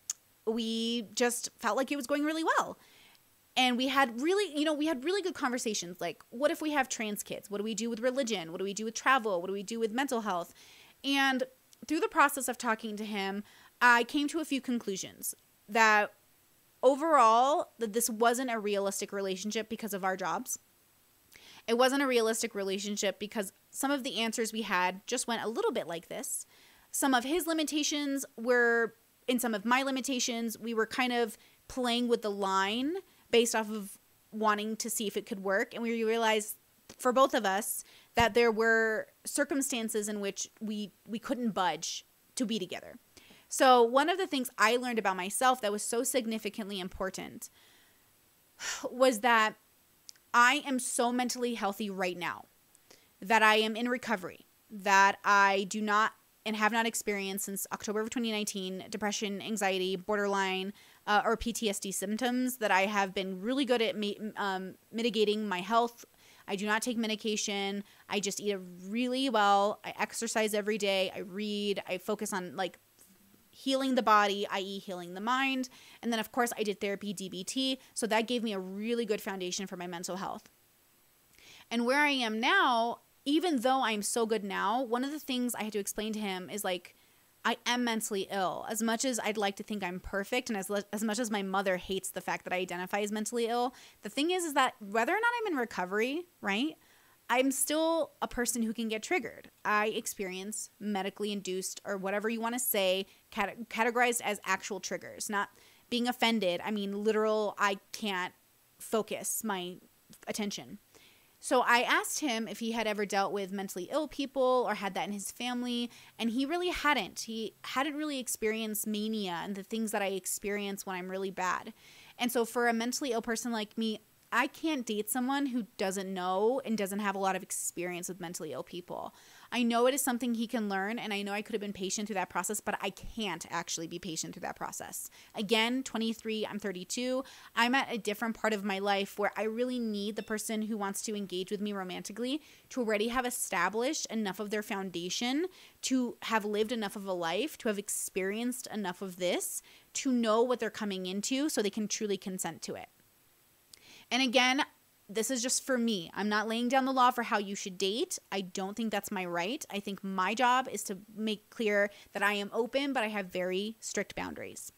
we just felt like it was going really well. And we had really, you know, we had really good conversations. Like, what if we have trans kids? What do we do with religion? What do we do with travel? What do we do with mental health? And through the process of talking to him, I came to a few conclusions that overall, that this wasn't a realistic relationship because of our jobs. It wasn't a realistic relationship because some of the answers we had just went a little bit like this. Some of his limitations were, in some of my limitations, we were kind of playing with the line based off of wanting to see if it could work. And we realized for both of us that there were circumstances in which we, we couldn't budge to be together. So one of the things I learned about myself that was so significantly important was that I am so mentally healthy right now, that I am in recovery, that I do not and have not experienced since October of twenty nineteen depression, anxiety, borderline, uh, or P T S D symptoms, that I have been really good at mi- um, mitigating my health. I do not take medication. I just eat really well. I exercise every day. I read. I focus on like healing the body, that is healing the mind. And then, of course, I did therapy, D B T. So that gave me a really good foundation for my mental health. And where I am now, even though I'm so good now, one of the things I had to explain to him is like, I am mentally ill. As much as I'd like to think I'm perfect, and as as much as my mother hates the fact that I identify as mentally ill, the thing is, is that whether or not I'm in recovery, right, I'm still a person who can get triggered. I experience medically induced, or whatever you want to say, cat- categorized as actual triggers, not being offended. I mean, literal, I can't focus my attention. So I asked him if he had ever dealt with mentally ill people or had that in his family, and he really hadn't. He hadn't really experienced mania and the things that I experience when I'm really bad. And so for a mentally ill person like me, I can't date someone who doesn't know and doesn't have a lot of experience with mentally ill people. I know it is something he can learn, and I know I could have been patient through that process, but I can't actually be patient through that process. Again, twenty-three, I'm thirty-two. I'm at a different part of my life where I really need the person who wants to engage with me romantically to already have established enough of their foundation, to have lived enough of a life, to have experienced enough of this, to know what they're coming into so they can truly consent to it. And again, this is just for me. I'm not laying down the law for how you should date. I don't think that's my right. I think my job is to make clear that I am open, but I have very strict boundaries.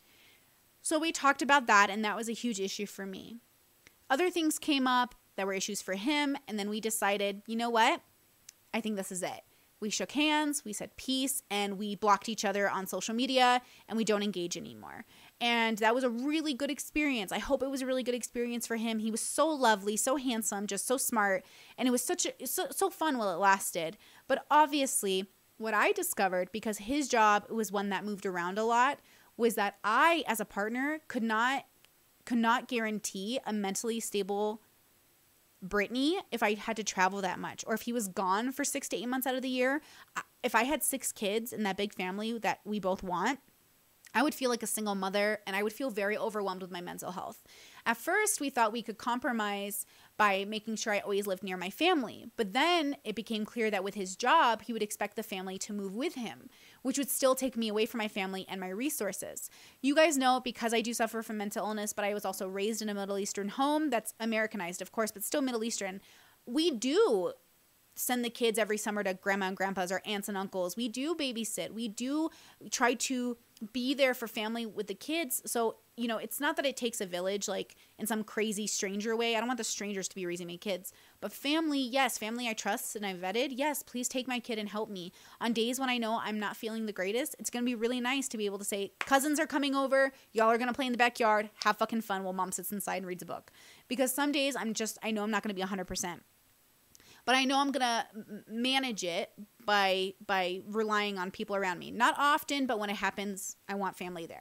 So we talked about that, and that was a huge issue for me. Other things came up that were issues for him, and then we decided, you know what? I think this is it. We shook hands, we said peace, and we blocked each other on social media, and we don't engage anymore. And that was a really good experience. I hope it was a really good experience for him. He was so lovely, so handsome, just so smart, and it was such a so, so fun while it lasted. But obviously, what I discovered, because his job was one that moved around a lot, was that I, as a partner, could not could not guarantee a mentally stable Brittany if I had to travel that much, or if he was gone for six to eight months out of the year. If I had six kids in that big family that we both want, I would feel like a single mother, and I would feel very overwhelmed with my mental health. At first, we thought we could compromise by making sure I always lived near my family. But then it became clear that with his job, he would expect the family to move with him, which would still take me away from my family and my resources. You guys know, because I do suffer from mental illness, but I was also raised in a Middle Eastern home that's Americanized, of course, but still Middle Eastern. We do send the kids every summer to grandma and grandpa's or aunts and uncles. We do babysit. We do try to be there for family with the kids. So, you know, it's not that it takes a village, like in some crazy stranger way. I don't want the strangers to be raising my kids. But family, yes, family I trust and I've vetted. Yes, please take my kid and help me. On days when I know I'm not feeling the greatest, it's going to be really nice to be able to say, cousins are coming over. Y'all are going to play in the backyard. Have fucking fun while mom sits inside and reads a book. Because some days I'm just, I know I'm not going to be one hundred percent. But I know I'm going to manage it by by relying on people around me. Not often, but when it happens, I want family there.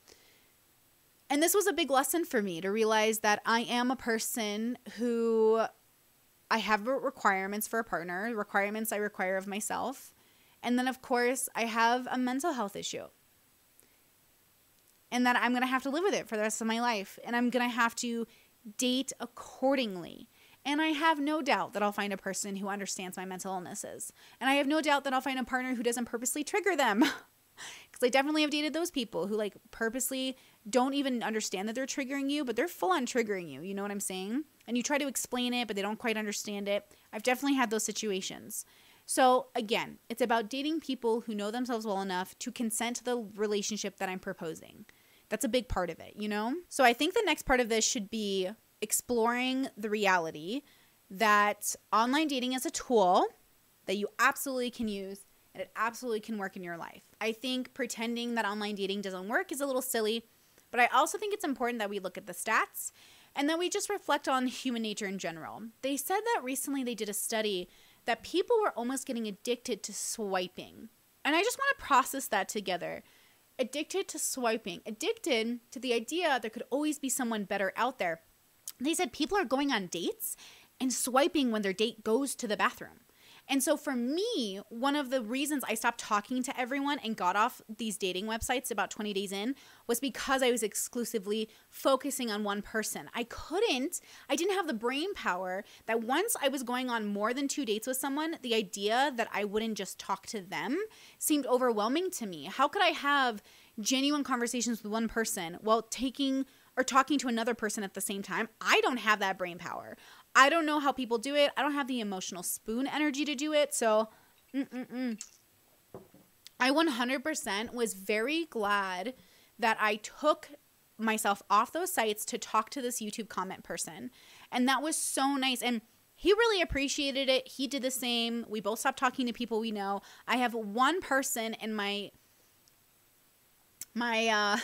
And this was a big lesson for me to realize that I am a person who, I have requirements for a partner, requirements I require of myself. And then, of course, I have a mental health issue. And that I'm going to have to live with it for the rest of my life. And I'm going to have to date accordingly. And I have no doubt that I'll find a person who understands my mental illnesses. And I have no doubt that I'll find a partner who doesn't purposely trigger them. Because I definitely have dated those people who like purposely don't even understand that they're triggering you, but they're full on triggering you. You know what I'm saying? And you try to explain it, but they don't quite understand it. I've definitely had those situations. So again, it's about dating people who know themselves well enough to consent to the relationship that I'm proposing. That's a big part of it, you know? So I think the next part of this should be exploring the reality that online dating is a tool that you absolutely can use and it absolutely can work in your life. I think pretending that online dating doesn't work is a little silly, but I also think it's important that we look at the stats and that we just reflect on human nature in general. They said that recently they did a study that people were almost getting addicted to swiping. And I just want to process that together. Addicted to swiping, addicted to the idea there could always be someone better out there. They said people are going on dates and swiping when their date goes to the bathroom. And so for me, one of the reasons I stopped talking to everyone and got off these dating websites about twenty days in was because I was exclusively focusing on one person. I couldn't, I didn't have the brain power that once I was going on more than two dates with someone, the idea that I wouldn't just talk to them seemed overwhelming to me. How could I have genuine conversations with one person while taking or talking to another person at the same time? I don't have that brain power. I don't know how people do it. I don't have the emotional spoon energy to do it. So mm-mm-mm. I one hundred percent was very glad that I took myself off those sites to talk to this YouTube comment person. And that was so nice. And he really appreciated it. He did the same. We both stopped talking to people we know. I have one person in my my uh,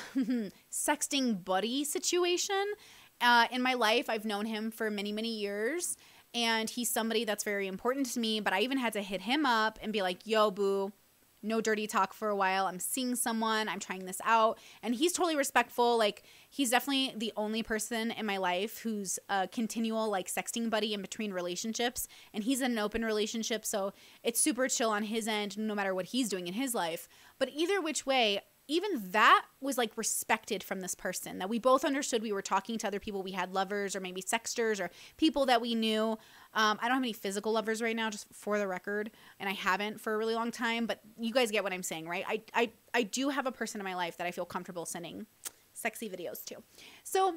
sexting buddy situation uh, in my life. I've known him for many, many years. and he's somebody that's very important to me, but I even had to hit him up and be like, yo, boo, no dirty talk for a while. I'm seeing someone. I'm trying this out. And he's totally respectful. Like, he's definitely the only person in my life who's a continual, like, sexting buddy in between relationships. And he's in an open relationship, so it's super chill on his end, no matter what he's doing in his life. But either which way, even that was, like, respected from this person, that we both understood we were talking to other people. We had lovers or maybe sexters or people that we knew. Um, I don't have any physical lovers right now, just for the record, and I haven't for a really long time, but you guys get what I'm saying, right? I, I, I do have a person in my life that I feel comfortable sending sexy videos to. So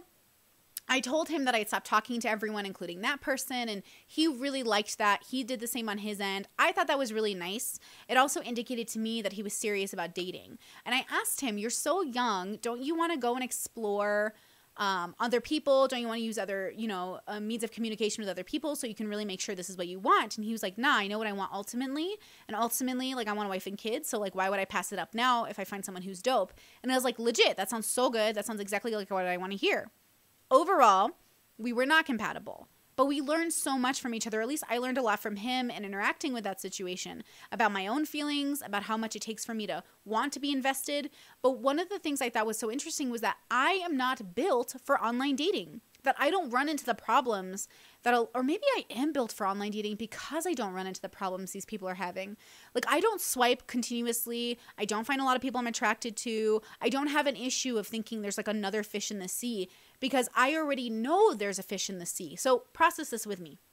I told him that I'd stopped talking to everyone, including that person, and he really liked that. He did the same on his end. I thought that was really nice. It also indicated to me that he was serious about dating. And I asked him, you're so young, don't you want to go and explore um, other people? Don't you want to use other, you know, uh, means of communication with other people so you can really make sure this is what you want? And he was like, nah, I know what I want ultimately. And ultimately, like, I want a wife and kids. So, like, why would I pass it up now if I find someone who's dope? And I was like, legit, that sounds so good. That sounds exactly like what I want to hear. Overall, we were not compatible, but we learned so much from each other. At least I learned a lot from him and interacting with that situation, about my own feelings, about how much it takes for me to want to be invested. But one of the things I thought was so interesting was that I am not built for online dating, that I don't run into the problems that, I'll, or maybe I am built for online dating because I don't run into the problems these people are having. Like, I don't swipe continuously. I don't find a lot of people I'm attracted to. I don't have an issue of thinking there's like another fish in the sea, because I already know there's a fish in the sea. So process this with me.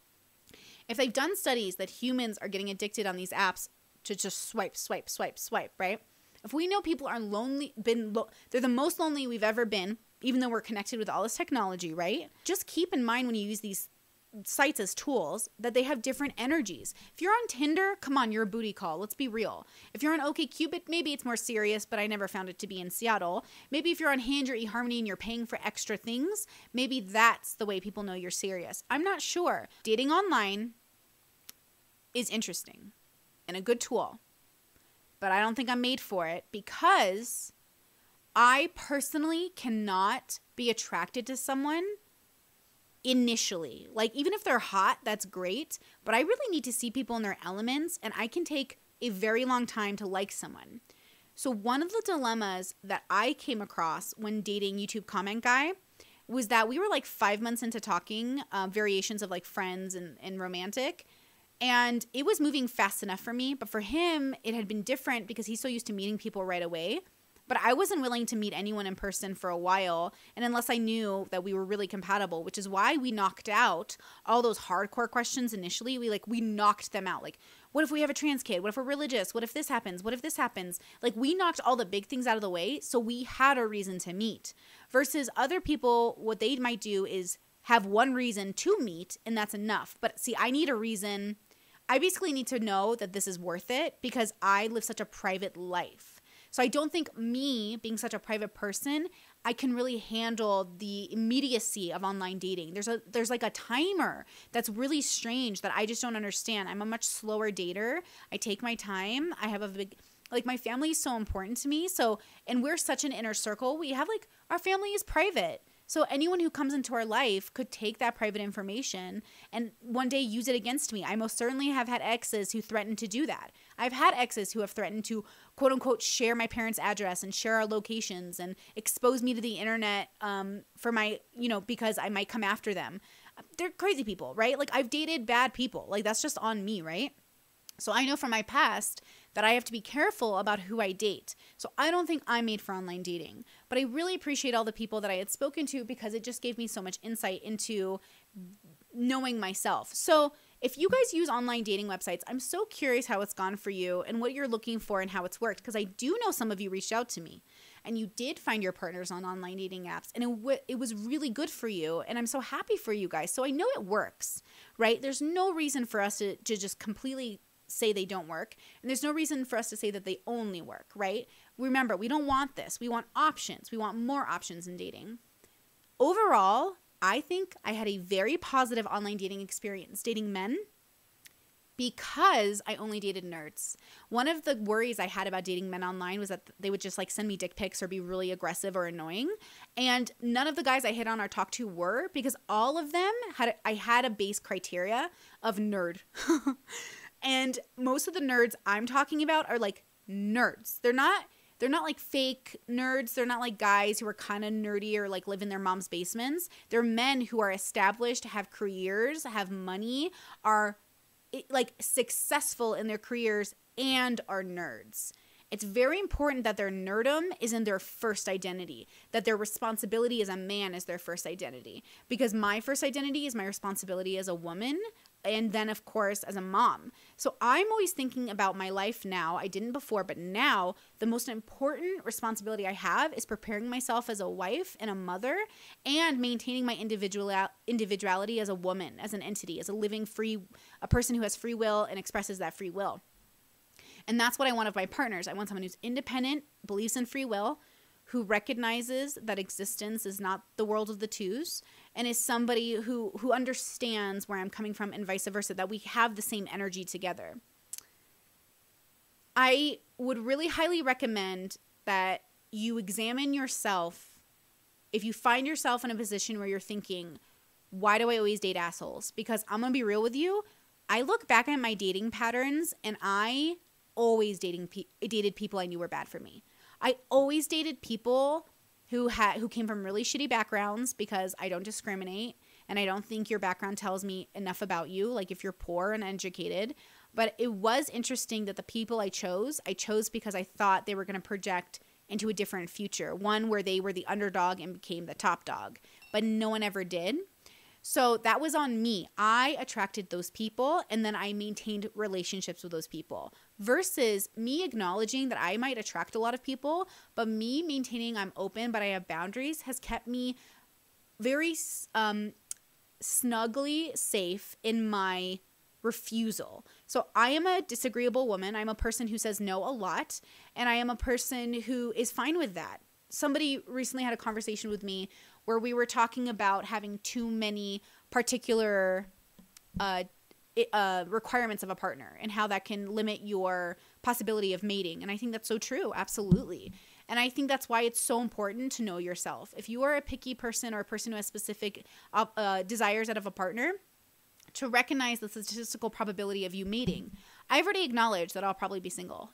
If they've done studies that humans are getting addicted on these apps to just swipe, swipe, swipe, swipe, right? If we know people are lonely, been lo- they're the most lonely we've ever been, even though we're connected with all this technology, right? Just keep in mind when you use these sites as tools that they have different energies. If you're on Tinder, come on, you're a booty call. Let's be real. If you're on OkCupid, maybe it's more serious, but I never found it to be in Seattle. Maybe if you're on Hinge or eHarmony and you're paying for extra things, maybe that's the way people know you're serious. I'm not sure. Dating online is interesting and a good tool, but I don't think I'm made for it, because I personally cannot be attracted to someone initially. Like, even if they're hot, that's great, but I really need to see people in their elements, and I can take a very long time to like someone. So one of the dilemmas that I came across when dating YouTube comment guy was that we were like five months into talking, uh, variations of like friends and, and romantic, and it was moving fast enough for me, but for him, it had been different because he's so used to meeting people right away. But I wasn't willing to meet anyone in person for a while, and unless I knew that we were really compatible, which is why we knocked out all those hardcore questions initially. We like we knocked them out. Like, what if we have a trans kid? What if we're religious? What if this happens? What if this happens? Like, we knocked all the big things out of the way, so we had a reason to meet. Versus other people, what they might do is have one reason to meet, and that's enough. But see, I need a reason. I basically need to know that this is worth it because I live such a private life. So I don't think me being such a private person, I can really handle the immediacy of online dating. There's a there's like a timer that's really strange that I just don't understand. I'm a much slower dater. I take my time. I have a big, like, my family is so important to me. So, and we're such an inner circle. We have like, our family is private. So anyone who comes into our life could take that private information and one day use it against me. I most certainly have had exes who threatened to do that. I've had exes who have threatened to, quote unquote, share my parents' address and share our locations and expose me to the internet um, for my, you know, because I might come after them. They're crazy people, right? Like, I've dated bad people. Like, that's just on me, right? So I know from my past that I have to be careful about who I date. So I don't think I'm made for online dating. But I really appreciate all the people that I had spoken to because it just gave me so much insight into knowing myself. So if you guys use online dating websites, I'm so curious how it's gone for you and what you're looking for and how it's worked, because I do know some of you reached out to me and you did find your partners on online dating apps, and it, w- it was really good for you, and I'm so happy for you guys. So I know it works, right? There's no reason for us to, to just completely say they don't work, and there's no reason for us to say that they only work, right? Remember, we don't want this. We want options. We want more options in dating. Overall, I think I had a very positive online dating experience dating men because I only dated nerds. One of the worries I had about dating men online was that they would just like send me dick pics or be really aggressive or annoying. And none of the guys I hit on or talked to were, because all of them had, I had a base criteria of nerd. And most of the nerds I'm talking about are like nerds. They're not, they're not like fake nerds. They're not like guys who are kind of nerdy or like live in their mom's basements. They're men who are established, have careers, have money, are like successful in their careers, and are nerds. It's very important that their nerdum is in their first identity, that their responsibility as a man is their first identity. Because my first identity is my responsibility as a woman, and then of course as a mom. So I'm always thinking about my life now. I didn't before, but now the most important responsibility I have is preparing myself as a wife and a mother, and maintaining my individual individuality as a woman, as an entity, as a living free, a person who has free will and expresses that free will. And that's what I want of my partners. I want someone who's independent, believes in free will, who recognizes that existence is not the world of the twos, and is somebody who, who understands where I'm coming from, and vice versa, that we have the same energy together. I would really highly recommend that you examine yourself. If you find yourself in a position where you're thinking, why do I always date assholes? Because I'm going to be real with you. I look back at my dating patterns, and I always dating pe- dated people I knew were bad for me. I always dated people who had who came from really shitty backgrounds, because I don't discriminate, and I don't think your background tells me enough about you, like if you're poor and uneducated. But it was interesting that the people I chose, I chose because I thought they were going to project into a different future, one where they were the underdog and became the top dog, but no one ever did. So that was on me. I attracted those people, and then I maintained relationships with those people, versus me acknowledging that I might attract a lot of people, but me maintaining I'm open, but I have boundaries, has kept me very um, snugly safe in my refusal. So I am a disagreeable woman. I'm a person who says no a lot, and I am a person who is fine with that. Somebody recently had a conversation with me where we were talking about having too many particular uh, uh, requirements of a partner, and how that can limit your possibility of mating. And I think that's so true. Absolutely. And I think that's why it's so important to know yourself. If you are a picky person, or a person who has specific uh, uh, desires out of a partner, to recognize the statistical probability of you mating. I've already acknowledged that I'll probably be single.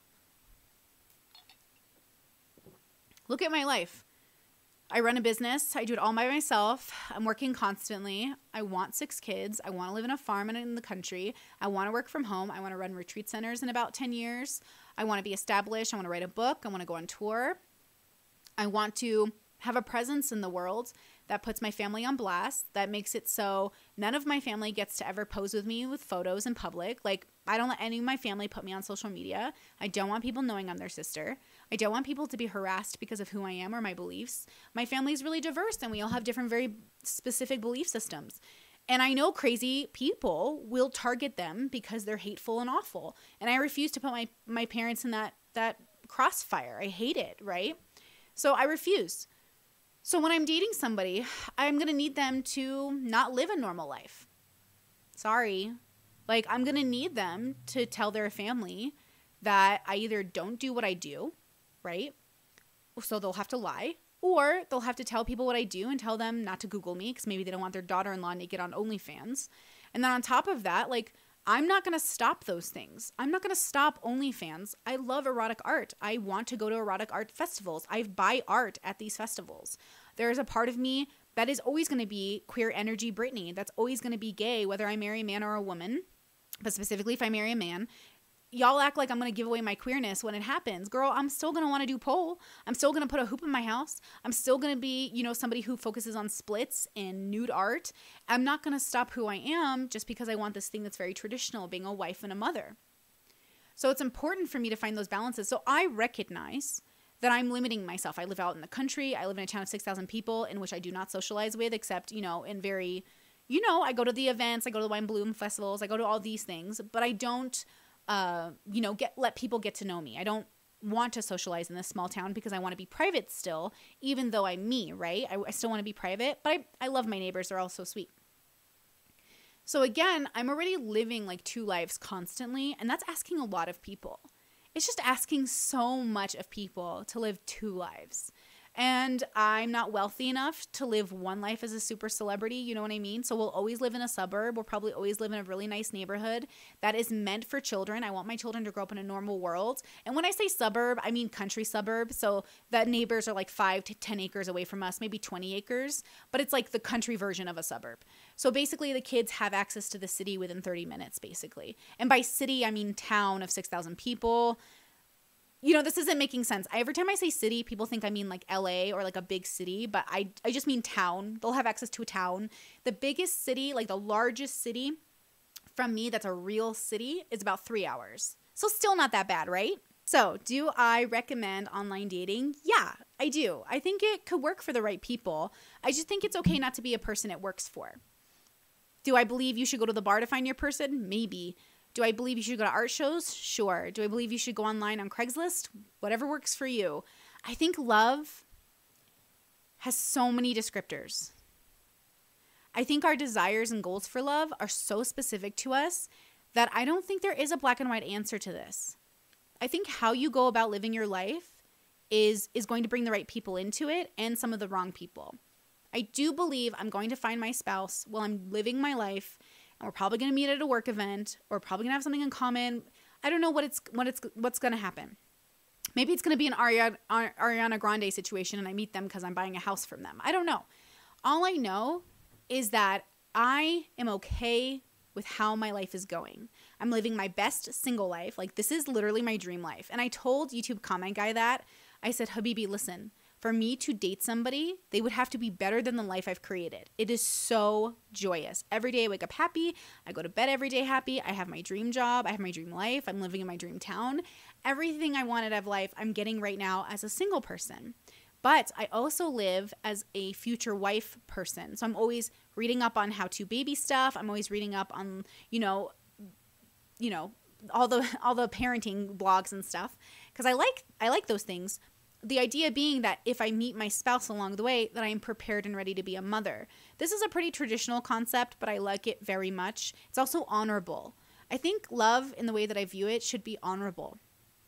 Look at my life. I run a business. I do it all by myself. I'm working constantly. I want six kids. I want to live in a farm and in the country. I want to work from home. I want to run retreat centers in about ten years. I want to be established. I want to write a book. I want to go on tour. I want to have a presence in the world that puts my family on blast, that makes it so none of my family gets to ever pose with me with photos in public. Like, I don't let any of my family put me on social media. I don't want people knowing I'm their sister. I don't want people to be harassed because of who I am or my beliefs. My family is really diverse, and we all have different, very specific belief systems. And I know crazy people will target them because they're hateful and awful. And I refuse to put my, my parents in that, that crossfire. I hate it, right? So I refuse. So when I'm dating somebody, I'm going to need them to not live a normal life. Sorry. Like, I'm going to need them to tell their family that I either don't do what I do, right? So they'll have to lie, or they'll have to tell people what I do and tell them not to Google me, because maybe they don't want their daughter-in-law naked on OnlyFans. And then on top of that, like, I'm not going to stop those things. I'm not going to stop OnlyFans. I love erotic art. I want to go to erotic art festivals. I buy art at these festivals. There is a part of me that is always going to be queer energy Brittany. That's always going to be gay, whether I marry a man or a woman. But specifically, if I marry a man, y'all act like I'm going to give away my queerness when it happens. Girl, I'm still going to want to do pole. I'm still going to put a hoop in my house. I'm still going to be, you know, somebody who focuses on splits and nude art. I'm not going to stop who I am just because I want this thing that's very traditional, being a wife and a mother. So it's important for me to find those balances. So I recognize that I'm limiting myself. I live out in the country. I live in a town of six thousand people in which I do not socialize with, except, you know, in very, you know, I go to the events, I go to the Wine Bloom festivals, I go to all these things, but I don't, uh, you know, get let people get to know me. I don't want to socialize in this small town because I want to be private still, even though I'm me, right? I, I still want to be private, but I, I love my neighbors. They're all so sweet. So again, I'm already living like two lives constantly, and that's asking a lot of people. It's just asking so much of people to live two lives. And I'm not wealthy enough to live one life as a super celebrity, you know what I mean? So we'll always live in a suburb. We'll probably always live in a really nice neighborhood that is meant for children. I want my children to grow up in a normal world. And when I say suburb, I mean country suburb. So the neighbors are like five to ten acres away from us, maybe twenty acres. But it's like the country version of a suburb. So basically the kids have access to the city within thirty minutes, basically. And by city, I mean town of six thousand people. You know, this isn't making sense. I, every time I say city, people think I mean like L A or like a big city, but I, I just mean town. They'll have access to a town. The biggest city, like the largest city from me that's a real city, is about three hours. So still not that bad, right? So do I recommend online dating? Yeah, I do. I think it could work for the right people. I just think it's okay not to be a person it works for. Do I believe you should go to the bar to find your person? Maybe. Do I believe you should go to art shows? Sure. Do I believe you should go online on Craigslist? Whatever works for you. I think love has so many descriptors. I think our desires and goals for love are so specific to us that I don't think there is a black and white answer to this. I think how you go about living your life is, is going to bring the right people into it and some of the wrong people. I do believe I'm going to find my spouse while I'm living my life, and we're probably going to meet at a work event, or probably going to have something in common. I don't know what it's what it's what's going to happen. Maybe it's going to be an Ariana, Ariana Grande situation, and I meet them because I'm buying a house from them. I don't know. All I know is that I am okay with how my life is going. I'm living my best single life. Like, this is literally my dream life. And I told YouTube comment guy that. I said, Habibi, listen. For me to date somebody, they would have to be better than the life I've created. It is so joyous. Every day I wake up happy. I go to bed every day happy. I have my dream job. I have my dream life. I'm living in my dream town. Everything I wanted out of life, I'm getting right now as a single person. But I also live as a future wife person. So I'm always reading up on how to baby stuff. I'm always reading up on, you know, you know, all the all the parenting blogs and stuff, because I like I like those things. The idea being that if I meet my spouse along the way, that I am prepared and ready to be a mother. This is a pretty traditional concept, but I like it very much. It's also honorable. I think love, in the way that I view it, should be honorable.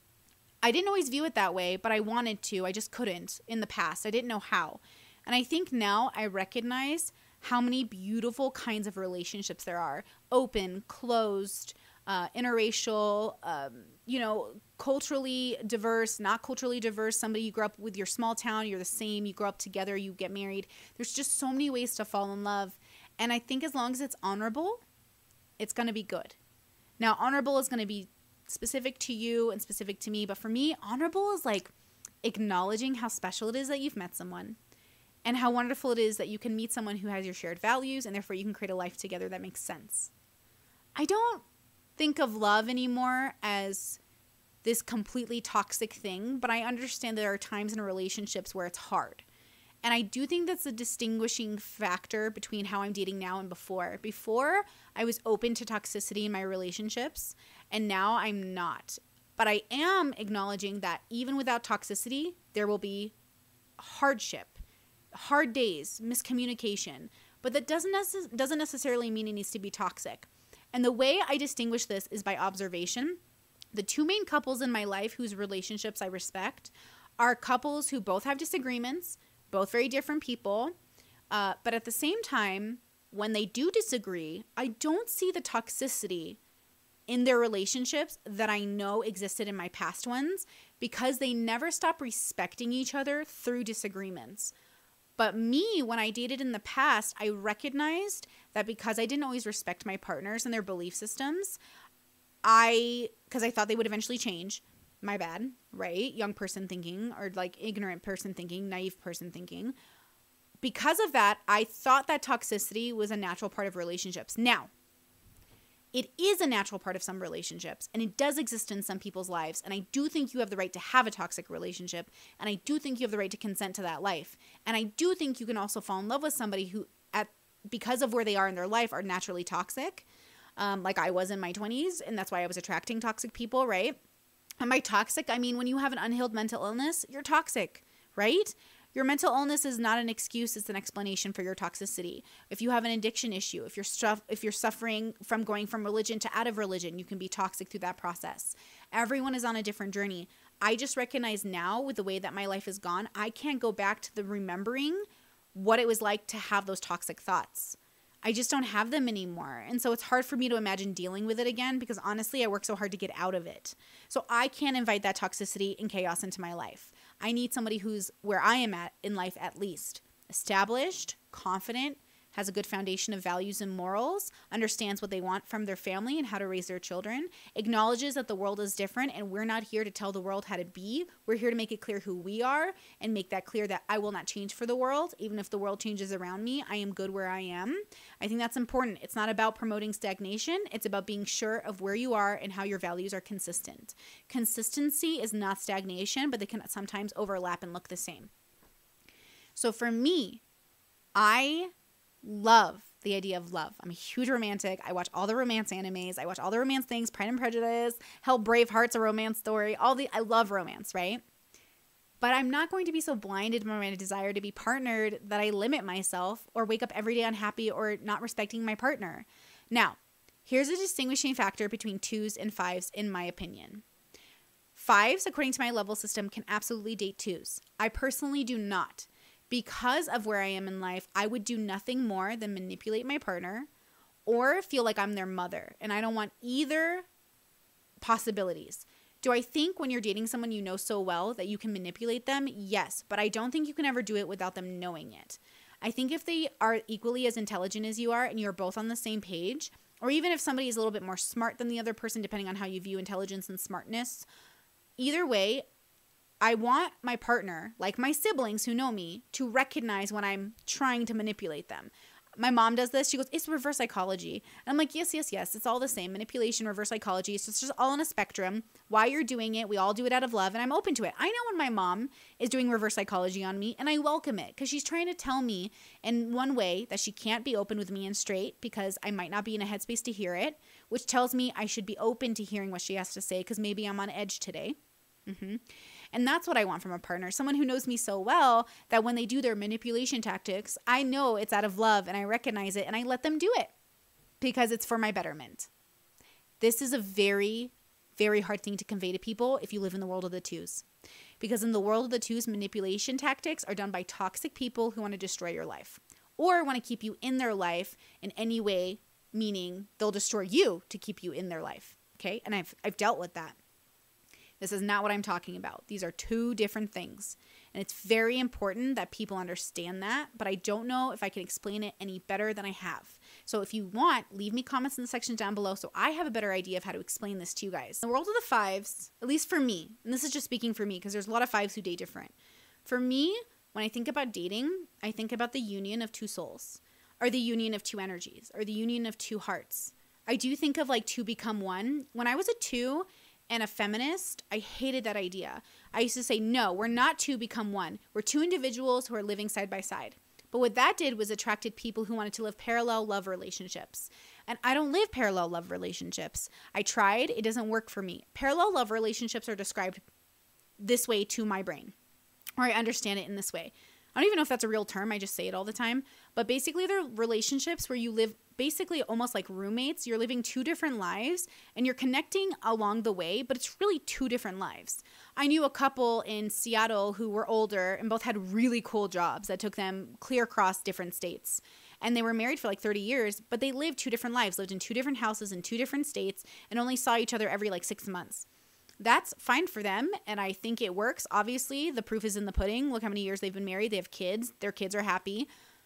I didn't always view it that way, but I wanted to. I just couldn't in the past. I didn't know how. And I think now I recognize how many beautiful kinds of relationships there are. Open, closed, uh, interracial, um, you know, culturally diverse, not culturally diverse, somebody you grew up with your small town, you're the same, you grow up together, you get married. There's just so many ways to fall in love. And I think as long as it's honorable, it's going to be good. Now, honorable is going to be specific to you and specific to me. But for me, honorable is like acknowledging how special it is that you've met someone and how wonderful it is that you can meet someone who has your shared values, and therefore you can create a life together that makes sense. I don't think of love anymore as this completely toxic thing, but I understand there are times in relationships where it's hard. And I do think that's a distinguishing factor between how I'm dating now and before. Before, I was open to toxicity in my relationships, and now I'm not. But I am acknowledging that even without toxicity, there will be hardship, hard days, miscommunication. But that doesn't necess- doesn't necessarily mean it needs to be toxic. And the way I distinguish this is by observation. The two main couples in my life whose relationships I respect are couples who both have disagreements, both very different people, uh, but at the same time, when they do disagree, I don't see the toxicity in their relationships that I know existed in my past ones, because they never stop respecting each other through disagreements. But me, when I dated in the past, I recognized that because I didn't always respect my partners and their belief systems, I, because I thought they would eventually change. My bad, right? Young person thinking, or like ignorant person thinking, naive person thinking. Because of that, I thought that toxicity was a natural part of relationships. Now, it is a natural part of some relationships, and it does exist in some people's lives. And I do think you have the right to have a toxic relationship, and I do think you have the right to consent to that life. And I do think you can also fall in love with somebody who, at because of where they are in their life, are naturally toxic, um, like I was in my twenties, and that's why I was attracting toxic people, right? And by toxic, I mean when you have an unhealed mental illness, you're toxic, right? Your mental illness is not an excuse, it's an explanation for your toxicity. If you have an addiction issue, if you're stuff, if you're suffering from going from religion to out of religion, you can be toxic through that process. Everyone is on a different journey. I just recognize now with the way that my life has gone, I can't go back to the remembering what it was like to have those toxic thoughts. I just don't have them anymore. And so it's hard for me to imagine dealing with it again because honestly, I work so hard to get out of it. So I can't invite that toxicity and chaos into my life. I need somebody who's where I am at in life at least. Established, confident, has a good foundation of values and morals, understands what they want from their family and how to raise their children, acknowledges that the world is different and we're not here to tell the world how to be. We're here to make it clear who we are and make that clear that I will not change for the world. Even if the world changes around me, I am good where I am. I think that's important. It's not about promoting stagnation. It's about being sure of where you are and how your values are consistent. Consistency is not stagnation, but they can sometimes overlap and look the same. So for me, I love the idea of love. I'm a huge romantic. I watch all the romance animes. I watch all the romance things, Pride and Prejudice, hell, Braveheart's a romance story. All the, I love romance, right? But I'm not going to be so blinded by my desire to be partnered that I limit myself or wake up every day unhappy or not respecting my partner. Now, here's a distinguishing factor between twos and fives in my opinion. Fives, according to my level system, can absolutely date twos. I personally do not. Because of where I am in life, I would do nothing more than manipulate my partner or feel like I'm their mother. And I don't want either possibilities. Do I think when you're dating someone you know so well that you can manipulate them? Yes, but I don't think you can ever do it without them knowing it. I think if they are equally as intelligent as you are and you're both on the same page, or even if somebody is a little bit more smart than the other person, depending on how you view intelligence and smartness, either way, I want my partner, like my siblings who know me, to recognize when I'm trying to manipulate them. My mom does this. She goes, it's reverse psychology. And I'm like, yes, yes, yes. It's all the same. Manipulation, reverse psychology. It's just, just all on a spectrum. Why you're doing it, we all do it out of love, and I'm open to it. I know when my mom is doing reverse psychology on me, and I welcome it because she's trying to tell me in one way that she can't be open with me and straight because I might not be in a headspace to hear it, which tells me I should be open to hearing what she has to say because maybe I'm on edge today. Mm-hmm. And that's what I want from a partner. Someone who knows me so well that when they do their manipulation tactics, I know it's out of love and I recognize it and I let them do it because it's for my betterment. This is a very, very hard thing to convey to people if you live in the world of the twos. Because in the world of the twos, manipulation tactics are done by toxic people who want to destroy your life or want to keep you in their life in any way, meaning they'll destroy you to keep you in their life. Okay? And I've I've dealt with that. This is not what I'm talking about. These are two different things. And it's very important that people understand that, but I don't know if I can explain it any better than I have. So if you want, leave me comments in the section down below so I have a better idea of how to explain this to you guys. In the world of the fives, at least for me, and this is just speaking for me because there's a lot of fives who date different. For me, when I think about dating, I think about the union of two souls, or the union of two energies, or the union of two hearts. I do think of like two become one. When I was a two, and a feminist, I hated that idea. I used to say, no, we're not two become one. We're two individuals who are living side by side. But what that did was attracted people who wanted to live parallel love relationships. And I don't live parallel love relationships. I tried. It doesn't work for me. Parallel love relationships are described this way to my brain, or I understand it in this way. I don't even know if that's a real term. I just say it all the time. But basically, they're relationships where you live basically almost like roommates. You're living two different lives and you're connecting along the way, but it's really two different lives. I knew a couple in Seattle who were older and both had really cool jobs that took them clear across different states. And they were married for like thirty years, but they lived two different lives, lived in two different houses in two different states, and only saw each other every like six months. That's fine for them, and I think it works. Obviously, the proof is in the pudding. Look how many years they've been married. They have kids. Their kids are happy.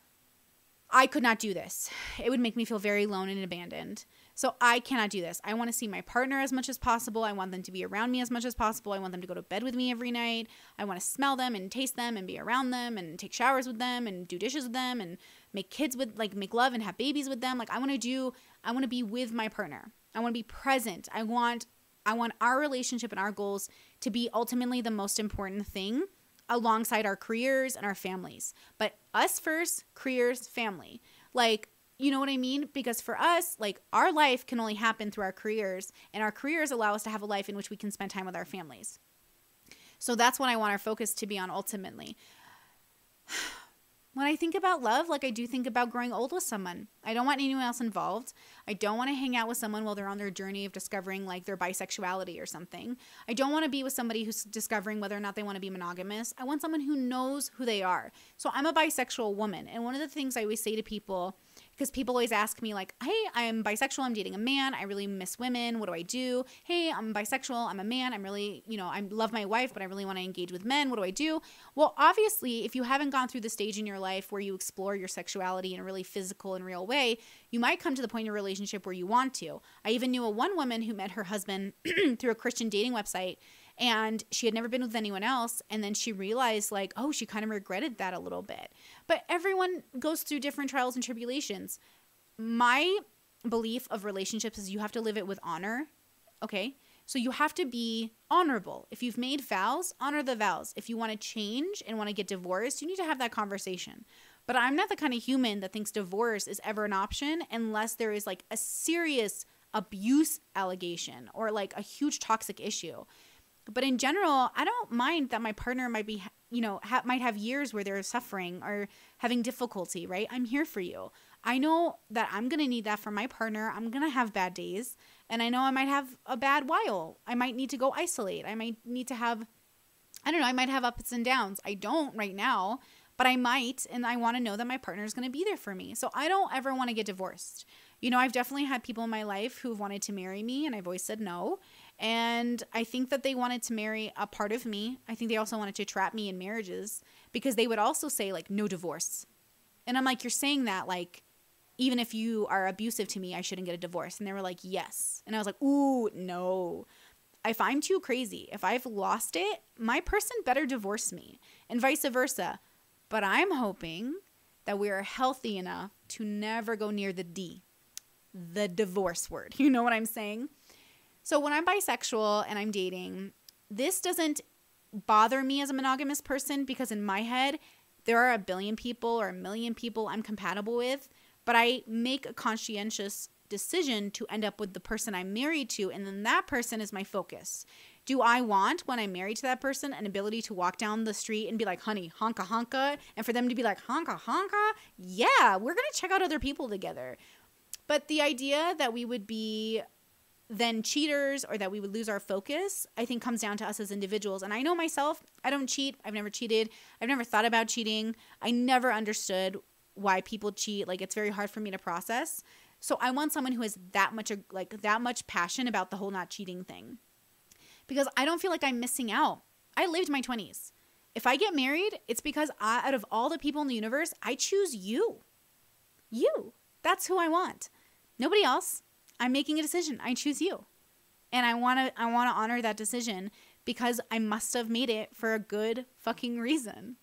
I could not do this. It would make me feel very alone and abandoned. So I cannot do this. I want to see my partner as much as possible. I want them to be around me as much as possible. I want them to go to bed with me every night. I want to smell them and taste them and be around them and take showers with them and do dishes with them and make kids with, like, make love and have babies with them. Like, I want to do, I want to be with my partner. I want to be present. I want I want our relationship and our goals to be ultimately the most important thing alongside our careers and our families. But us first, careers, family. Like, you know what I mean? Because for us, like, our life can only happen through our careers, and our careers allow us to have a life in which we can spend time with our families. So that's what I want our focus to be on ultimately. When I think about love, like I do think about growing old with someone. I don't want anyone else involved. I don't want to hang out with someone while they're on their journey of discovering like their bisexuality or something. I don't want to be with somebody who's discovering whether or not they want to be monogamous. I want someone who knows who they are. So I'm a bisexual woman. And one of the things I always say to people, because people always ask me like, hey, I'm bisexual, I'm dating a man, I really miss women, what do I do? Hey, I'm bisexual, I'm a man, I'm really, you know, I love my wife, but I really want to engage with men, what do I do? Well, obviously, if you haven't gone through the stage in your life where you explore your sexuality in a really physical and real way, you might come to the point in your relationship where you want to. I even knew a one woman who met her husband through a Christian dating website, and she had never been with anyone else. And then she realized like, oh, she kind of regretted that a little bit. But everyone goes through different trials and tribulations. My belief of relationships is you have to live it with honor. Okay. So you have to be honorable. If you've made vows, honor the vows. If you want to change and want to get divorced, you need to have that conversation. But I'm not the kind of human that thinks divorce is ever an option unless there is like a serious abuse allegation or like a huge toxic issue. But in general, I don't mind that my partner might be, you know, ha- might have years where they're suffering or having difficulty, right? I'm here for you. I know that I'm going to need that from my partner. I'm going to have bad days. And I know I might have a bad while. I might need to go isolate. I might need to have, I don't know, I might have ups and downs. I don't right now, but I might. And I want to know that my partner is going to be there for me. So I don't ever want to get divorced. You know, I've definitely had people in my life who've wanted to marry me and I've always said no. And I think that they wanted to marry a part of me. I think they also wanted to trap me in marriages because they would also say like, no divorce. And I'm like, you're saying that like, even if you are abusive to me, I shouldn't get a divorce. And they were like, yes. And I was like, ooh, no. If I'm too crazy, if I've lost it, my person better divorce me and vice versa. But I'm hoping that we are healthy enough to never go near the D, the divorce word. You know what I'm saying? So when I'm bisexual and I'm dating, this doesn't bother me as a monogamous person because in my head, there are a billion people or a million people I'm compatible with, but I make a conscientious decision to end up with the person I'm married to, and then that person is my focus. Do I want, when I'm married to that person, an ability to walk down the street and be like, honey, honka honka, and for them to be like, honka honka? Yeah, we're going to check out other people together. But the idea that we would be then cheaters or that we would lose our focus, I think comes down to us as individuals. And I know myself, I don't cheat. I've never cheated. I've never thought about cheating. I never understood why people cheat. Like, it's very hard for me to process. So I want someone who has that much, like that much passion about the whole not cheating thing, because I don't feel like I'm missing out. I lived my twenties. If I get married, it's because I, out of all the people in the universe, I choose you. You. That's who I want. Nobody else. I'm making a decision. I choose you. And I want to I want to honor that decision because I must have made it for a good fucking reason.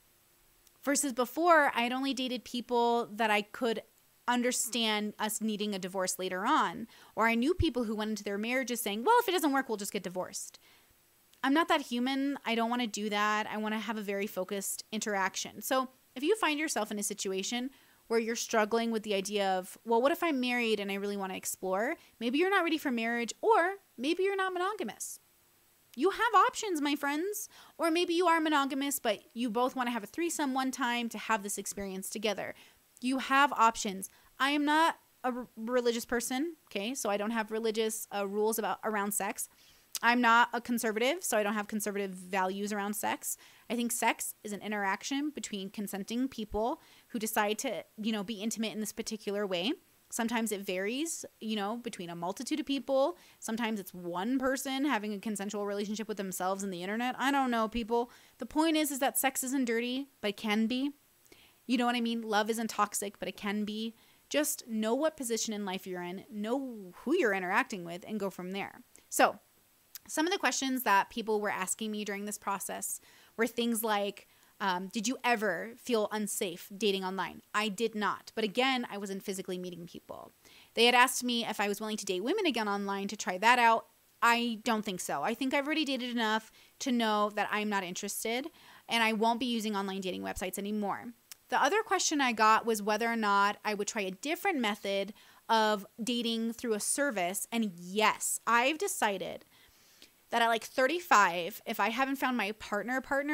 Versus before, I had only dated people that I could understand us needing a divorce later on. Or I knew people who went into their marriages saying, well, if it doesn't work, we'll just get divorced. I'm not that human. I don't want to do that. I want to have a very focused interaction. So if you find yourself in a situation where you're struggling with the idea of, well, what if I'm married and I really want to explore? Maybe you're not ready for marriage, or maybe you're not monogamous. You have options, my friends. Or maybe you are monogamous, but you both want to have a threesome one time to have this experience together. You have options. I am not a r- religious person, okay? So I don't have religious uh, rules about around sex. I'm not a conservative, so I don't have conservative values around sex. I think sex is an interaction between consenting people who decide to, you know, be intimate in this particular way. Sometimes it varies, you know, between a multitude of people. Sometimes it's one person having a consensual relationship with themselves and the internet. I don't know, people. The point is, is that sex isn't dirty, but it can be. You know what I mean? Love isn't toxic, but it can be. Just know what position in life you're in, know who you're interacting with, and go from there. So, some of the questions that people were asking me during this process were things like, um, did you ever feel unsafe dating online? I did not. But again, I wasn't physically meeting people. They had asked me if I was willing to date women again online to try that out. I don't think so. I think I've already dated enough to know that I'm not interested, and I won't be using online dating websites anymore. The other question I got was whether or not I would try a different method of dating through a service. And yes, I've decided that at like thirty-five, if I haven't found my partner partner,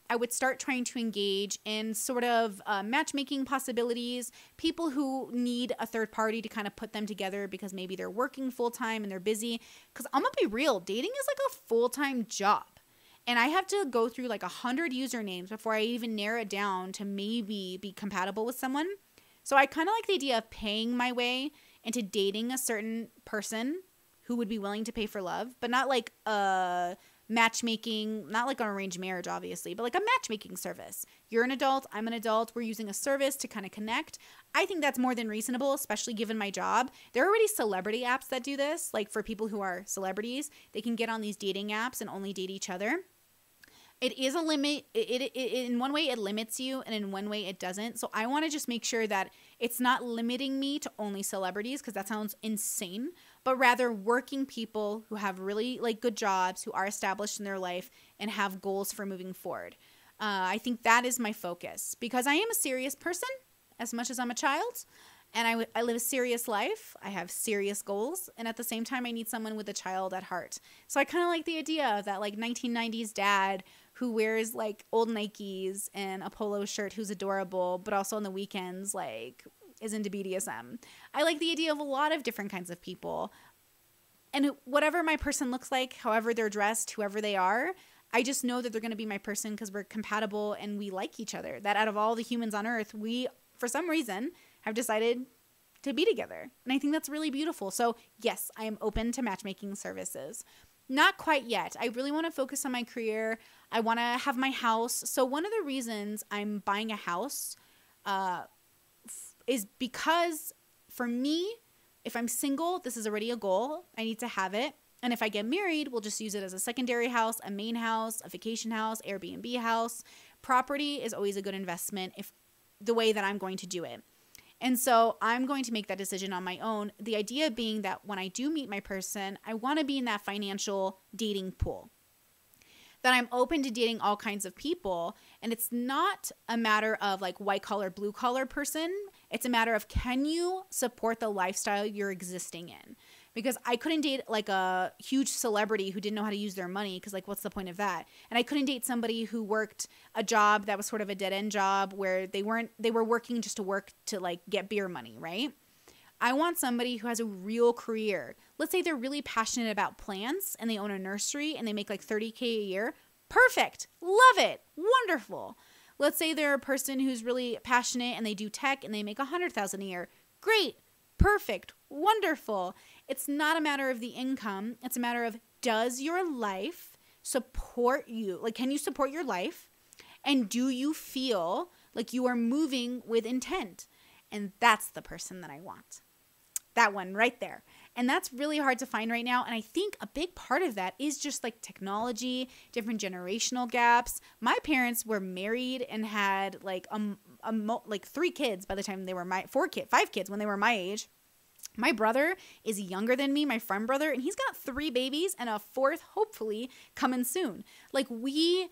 I would start trying to engage in sort of uh, matchmaking possibilities, people who need a third party to kind of put them together because maybe they're working full time and they're busy. Because I'm going to be real, dating is like a full-time job. And I have to go through like a hundred usernames before I even narrow it down to maybe be compatible with someone. So I kind of like the idea of paying my way into dating a certain person who would be willing to pay for love, but not like a matchmaking, not like an arranged marriage, obviously, but like a matchmaking service. You're an adult, I'm an adult, we're using a service to kind of connect. I think that's more than reasonable, especially given my job. There are already celebrity apps that do this, like for people who are celebrities, they can get on these dating apps and only date each other. It is a limit. It, it, it in one way it limits you, and in one way it doesn't. So I want to just make sure that it's not limiting me to only celebrities, because that sounds insane, but rather working people who have really like good jobs, who are established in their life and have goals for moving forward. Uh, I think that is my focus, because I am a serious person as much as I'm a child, and I, I live a serious life. I have serious goals, and at the same time I need someone with a child at heart. So I kind of like the idea of that like nineteen nineties dad who wears like old Nikes and a polo shirt, who's adorable, but also on the weekends like is into B D S M. I like the idea of a lot of different kinds of people. And whatever my person looks like, however they're dressed, whoever they are, I just know that they're going to be my person because we're compatible and we like each other. That out of all the humans on earth, we, for some reason, have decided to be together. And I think that's really beautiful. So yes, I am open to matchmaking services. Not quite yet. I really want to focus on my career. I want to have my house. So one of the reasons I'm buying a house uh, f- is because for me, if I'm single, this is already a goal. I need to have it. And if I get married, we'll just use it as a secondary house, a main house, a vacation house, Airbnb house. Property is always a good investment if the way that I'm going to do it. And so I'm going to make that decision on my own. The idea being that when I do meet my person, I want to be in that financial dating pool. That I'm open to dating all kinds of people. And it's not a matter of like white collar, blue collar person. It's a matter of, can you support the lifestyle you're existing in? Because I couldn't date like a huge celebrity who didn't know how to use their money, because like what's the point of that? And I couldn't date somebody who worked a job that was sort of a dead end job where they weren't they were working just to work to like get beer money, right? I want somebody who has a real career. Let's say they're really passionate about plants and they own a nursery and they make like thirty K a year. Perfect. Love it. Wonderful. Let's say they're a person who's really passionate and they do tech and they make one hundred thousand a year. Great. Perfect. Wonderful. It's not a matter of the income. It's a matter of, does your life support you? Like, can you support your life? And do you feel like you are moving with intent? And that's the person that I want. That one right there. And that's really hard to find right now. And I think a big part of that is just like technology, different generational gaps. My parents were married and had like a, a like three kids by the time they were my four kids, five kids when they were my age. My brother is younger than me, my friend brother, and he's got three babies and a fourth, hopefully, coming soon. Like we,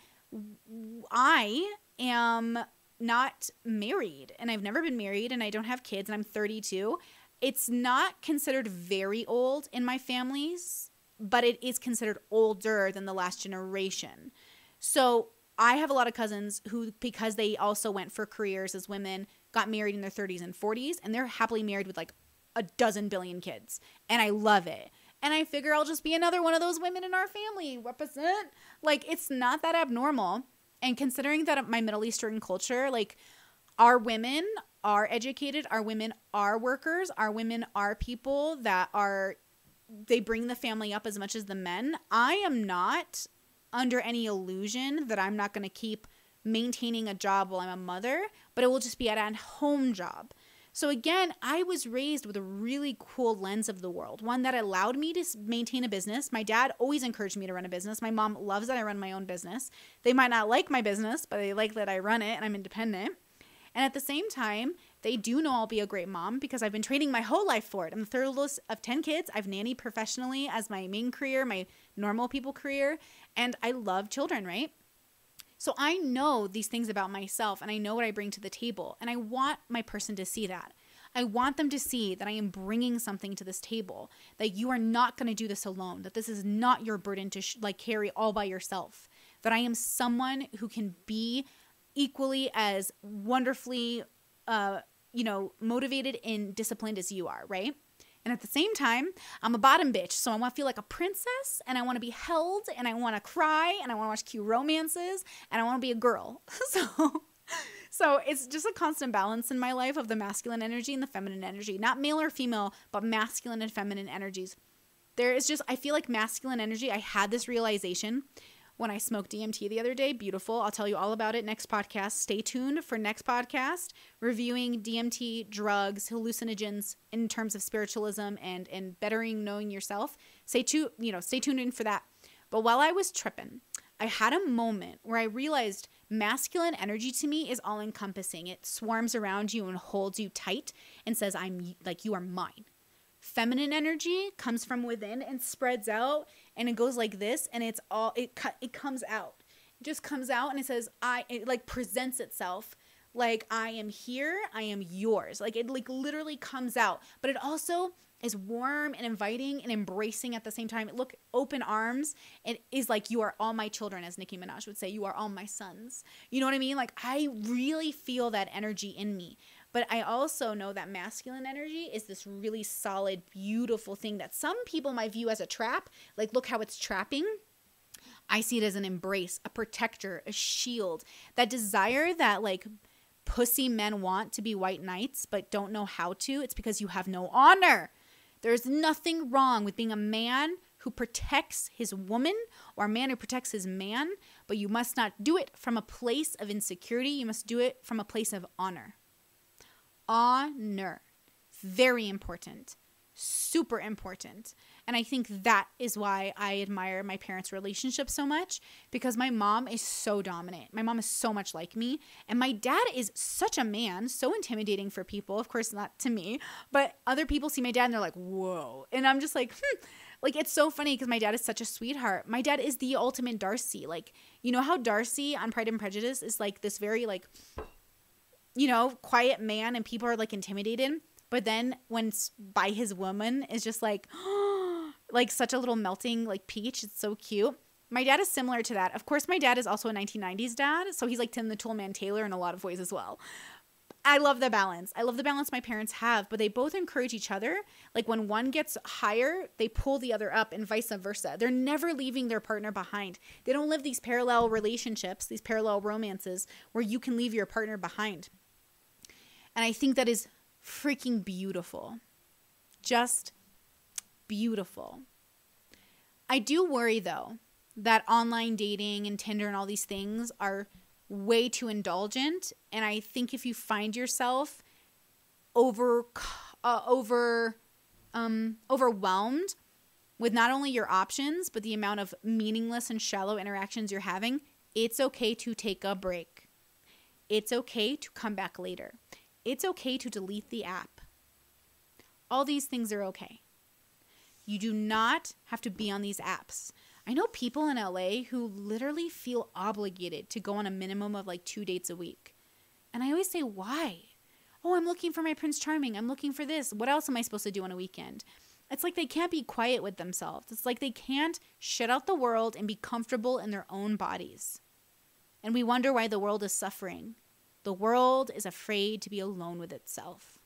I am not married, and I've never been married, and I don't have kids, and I'm thirty-two. It's not considered very old in my families, but it is considered older than the last generation. So I have a lot of cousins who, because they also went for careers as women, got married in their thirties and forties, and they're happily married with like a dozen billion kids. And I love it. And I figure I'll just be another one of those women in our family. Represent. Like, it's not that abnormal. And considering that my Middle Eastern culture, like, our women are educated, our women are workers, our women are people that are, they bring the family up as much as the men. I am not under any illusion that I'm not going to keep maintaining a job while I'm a mother, but it will just be at a home job. So again, I was raised with a really cool lens of the world, one that allowed me to maintain a business. My dad always encouraged me to run a business. My mom loves that I run my own business. They might not like my business, but they like that I run it and I'm independent. And at the same time, they do know I'll be a great mom because I've been training my whole life for it. I'm the third oldest of ten kids. I've nannied professionally as my main career, my normal people career, and I love children, right? So I know these things about myself and I know what I bring to the table, and I want my person to see that. I want them to see that I am bringing something to this table, that you are not going to do this alone, that this is not your burden to sh- like carry all by yourself, that I am someone who can be equally as wonderfully, uh, you know, motivated and disciplined as you are, right? And at the same time, I'm a bottom bitch. So I want to feel like a princess, and I want to be held, and I want to cry, and I want to watch cute romances, and I want to be a girl. So, so it's just a constant balance in my life of the masculine energy and the feminine energy. Not male or female, but masculine and feminine energies. There is just, I feel like masculine energy, I had this realization when I smoked D M T the other day. Beautiful. I'll tell you all about it next podcast. Stay tuned for next podcast, reviewing D M T, drugs, hallucinogens in terms of spiritualism and, and bettering knowing yourself. Stay tuned, you know, stay tuned in for that. But while I was tripping, I had a moment where I realized masculine energy to me is all encompassing. It swarms around you and holds you tight and says, I'm like, you are mine. Feminine energy comes from within and spreads out, and it goes like this, and it's all it it comes out. It just comes out, and it says I it like presents itself like I am here, I am yours. Like it like literally comes out, but it also is warm and inviting and embracing at the same time. Look, open arms. It is like, you are all my children, as Nicki Minaj would say. You are all my sons. You know what I mean? Like I really feel that energy in me. But I also know that masculine energy is this really solid, beautiful thing that some people might view as a trap. Like, look how it's trapping. I see it as an embrace, a protector, a shield. That desire that, like, pussy men want to be white knights but don't know how to. It's because you have no honor. There's nothing wrong with being a man who protects his woman or a man who protects his man, but you must not do it from a place of insecurity. You must do it from a place of honor. Honor. Very important. Super important. And I think that is why I admire my parents' relationship so much, because my mom is so dominant. My mom is so much like me. And my dad is such a man, so intimidating for people. Of course, not to me, but other people see my dad and they're like, whoa. And I'm just like, hmm. Like, it's so funny because my dad is such a sweetheart. My dad is the ultimate Darcy. Like, you know how Darcy on Pride and Prejudice is like this very like, you know, quiet man and people are like intimidated. But then when by his woman is just like, like such a little melting like peach. It's so cute. My dad is similar to that. Of course, my dad is also a nineteen nineties dad. So he's like Tim the Toolman Taylor in a lot of ways as well. I love the balance. I love the balance my parents have, but they both encourage each other. Like when one gets higher, they pull the other up and vice versa. They're never leaving their partner behind. They don't live these parallel relationships, these parallel romances where you can leave your partner behind. And I think that is freaking beautiful. Just beautiful. I do worry, though, that online dating and Tinder and all these things are way too indulgent. And I think if you find yourself over, uh, over, um, overwhelmed with not only your options, but the amount of meaningless and shallow interactions you're having, it's okay to take a break. It's okay to come back later. It's okay to delete the app. All these things are okay. You do not have to be on these apps. I know people in L A who literally feel obligated to go on a minimum of like two dates a week. And I always say, why? Oh, I'm looking for my Prince Charming. I'm looking for this. What else am I supposed to do on a weekend? It's like they can't be quiet with themselves. It's like they can't shut out the world and be comfortable in their own bodies. And we wonder why the world is suffering. The world is afraid to be alone with itself.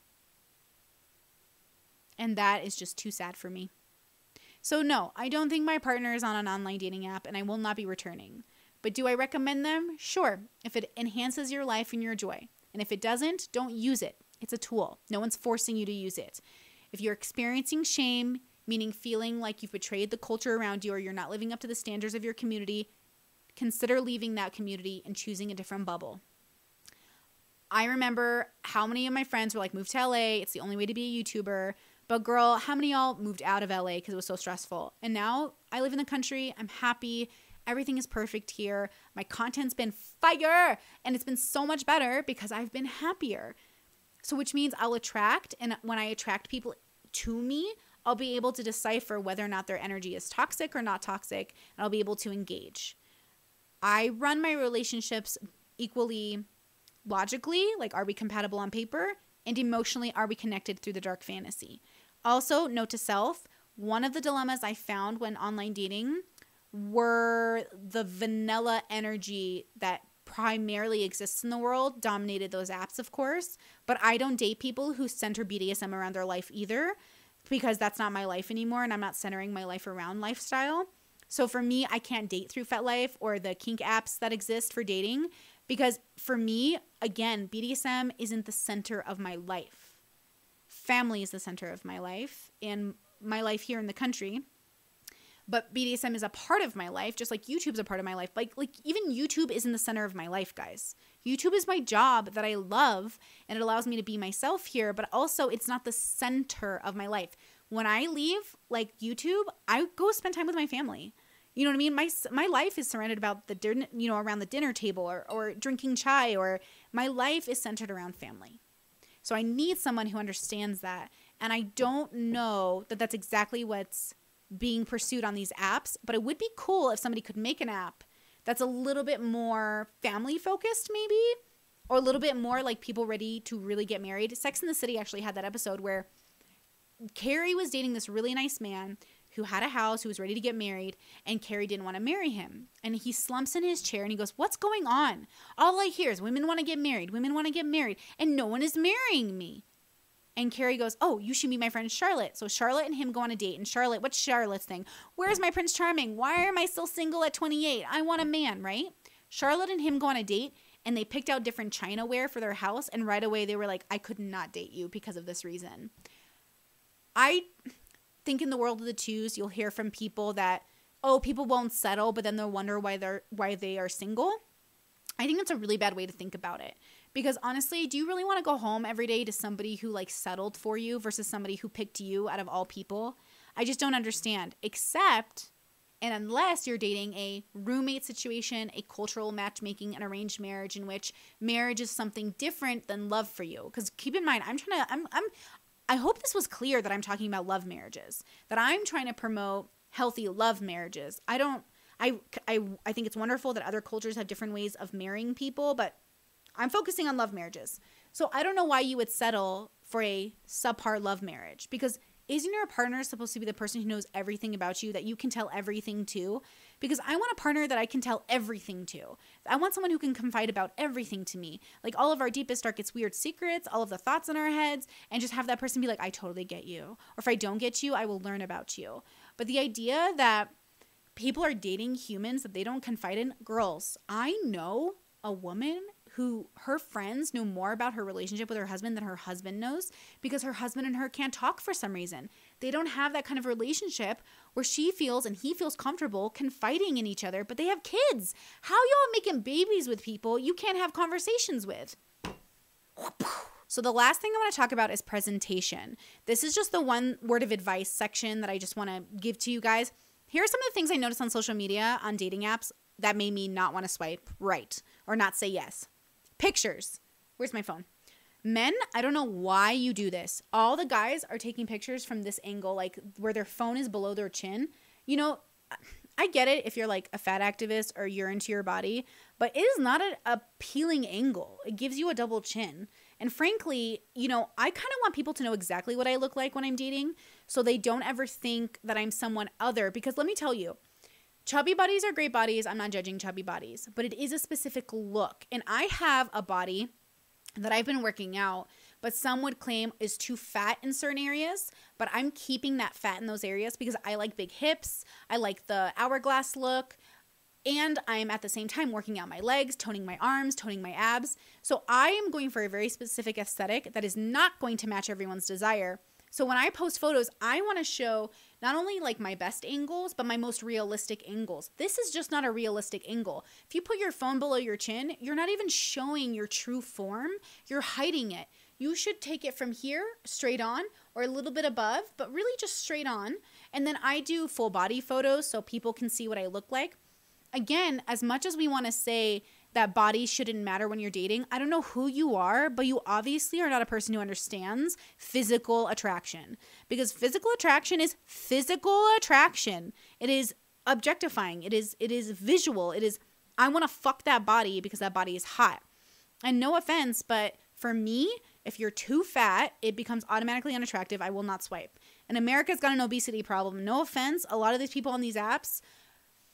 And that is just too sad for me. So no, I don't think my partner is on an online dating app and I will not be returning. But do I recommend them? Sure, if it enhances your life and your joy. And if it doesn't, don't use it. It's a tool. No one's forcing you to use it. If you're experiencing shame, meaning feeling like you've betrayed the culture around you or you're not living up to the standards of your community, consider leaving that community and choosing a different bubble. I remember how many of my friends were like, move to L A. It's the only way to be a YouTuber. But girl, how many of y'all moved out of L A because it was so stressful? And now I live in the country. I'm happy. Everything is perfect here. My content's been fire. And it's been so much better because I've been happier. So which means I'll attract. And when I attract people to me, I'll be able to decipher whether or not their energy is toxic or not toxic. And I'll be able to engage. I run my relationships equally logically, like are we compatible on paper, and emotionally, are we connected through the dark fantasy? Also, note to self, one of the dilemmas I found when online dating were the vanilla energy that primarily exists in the world dominated those apps, of course. But I don't date people who center B D S M around their life either, because that's not my life anymore, and I'm not centering my life around lifestyle. So for me, I can't date through FetLife or the kink apps that exist for dating, because for me, again, B D S M isn't the center of my life. Family is the center of my life and my life here in the country. But B D S M is a part of my life, just like YouTube's a part of my life. Like, like even YouTube isn't the center of my life, guys. YouTube is my job that I love, and it allows me to be myself here, but also it's not the center of my life. When I leave, like YouTube, I go spend time with my family. You know what I mean? My my life is surrounded about the dinner, you know, around the dinner table, or or drinking chai, or my life is centered around family. So I need someone who understands that, and I don't know that that's exactly what's being pursued on these apps, but it would be cool if somebody could make an app that's a little bit more family focused, maybe, or a little bit more like people ready to really get married. Sex and the City actually had that episode where Carrie was dating this really nice man who had a house, who was ready to get married, and Carrie didn't want to marry him. And he slumps in his chair and he goes, "What's going on? All I hear is women want to get married, women want to get married, and no one is marrying me." And Carrie goes, "Oh, you should meet my friend Charlotte." So Charlotte and him go on a date. And Charlotte, what's Charlotte's thing? Where's my Prince Charming? Why am I still single at twenty-eight? I want a man, right? Charlotte and him go on a date, and they picked out different china ware for their house. And right away they were like, "I could not date you because of this reason." I think in the world of the twos, you'll hear from people that, oh, people won't settle, but then they'll wonder why they're why they are single. I think that's a really bad way to think about it. Because honestly, do you really want to go home every day to somebody who like settled for you versus somebody who picked you out of all people? I just don't understand. Except, and unless you're dating a roommate situation, a cultural matchmaking, an arranged marriage in which marriage is something different than love for you. Because keep in mind, I'm trying to, I'm, I'm, I hope this was clear that I'm talking about love marriages, that I'm trying to promote healthy love marriages. I don't, I, I, I think it's wonderful that other cultures have different ways of marrying people, but I'm focusing on love marriages. So I don't know why you would settle for a subpar love marriage, because isn't your partner supposed to be the person who knows everything about you, that you can tell everything to? Because I want a partner that I can tell everything to. I want someone who can confide about everything to me. Like all of our deepest, darkest, weird secrets, all of the thoughts in our heads, and just have that person be like, "I totally get you." Or if I don't get you, I will learn about you. But the idea that people are dating humans that they don't confide in, girls, I know a woman who her friends know more about her relationship with her husband than her husband knows, because her husband and her can't talk for some reason. They don't have that kind of relationship where she feels and he feels comfortable confiding in each other, but they have kids. How y'all making babies with people you can't have conversations with? So the last thing I want to talk about is presentation. This is just the one word of advice section that I just want to give to you guys. Here are some of the things I noticed on social media, on dating apps, that made me not want to swipe right or not say yes. Pictures. Where's my phone? Men, I don't know why you do this. All the guys are taking pictures from this angle, like where their phone is below their chin. You know, I get it if you're like a fat activist or you're into your body, but it is not an appealing angle. It gives you a double chin. And frankly, you know, I kind of want people to know exactly what I look like when I'm dating, so they don't ever think that I'm someone other. Because let me tell you, chubby bodies are great bodies. I'm not judging chubby bodies, but it is a specific look. And I have a body that I've been working out, but some would claim is too fat in certain areas, but I'm keeping that fat in those areas because I like big hips. I like the hourglass look, and I'm at the same time working out my legs, toning my arms, toning my abs. So I am going for a very specific aesthetic that is not going to match everyone's desire. So when I post photos, I want to show not only like my best angles, but my most realistic angles. This is just not a realistic angle. If you put your phone below your chin, you're not even showing your true form. You're hiding it. You should take it from here straight on or a little bit above, but really just straight on. And then I do full body photos so people can see what I look like. Again, as much as we want to say that body shouldn't matter when you're dating, I don't know who you are, but you obviously are not a person who understands physical attraction, because physical attraction is physical attraction. It is objectifying. It is, it is visual. It is, I want to fuck that body because that body is hot. And no offense, but for me, if you're too fat, it becomes automatically unattractive. I will not swipe. And America's got an obesity problem. No offense. A lot of these people on these apps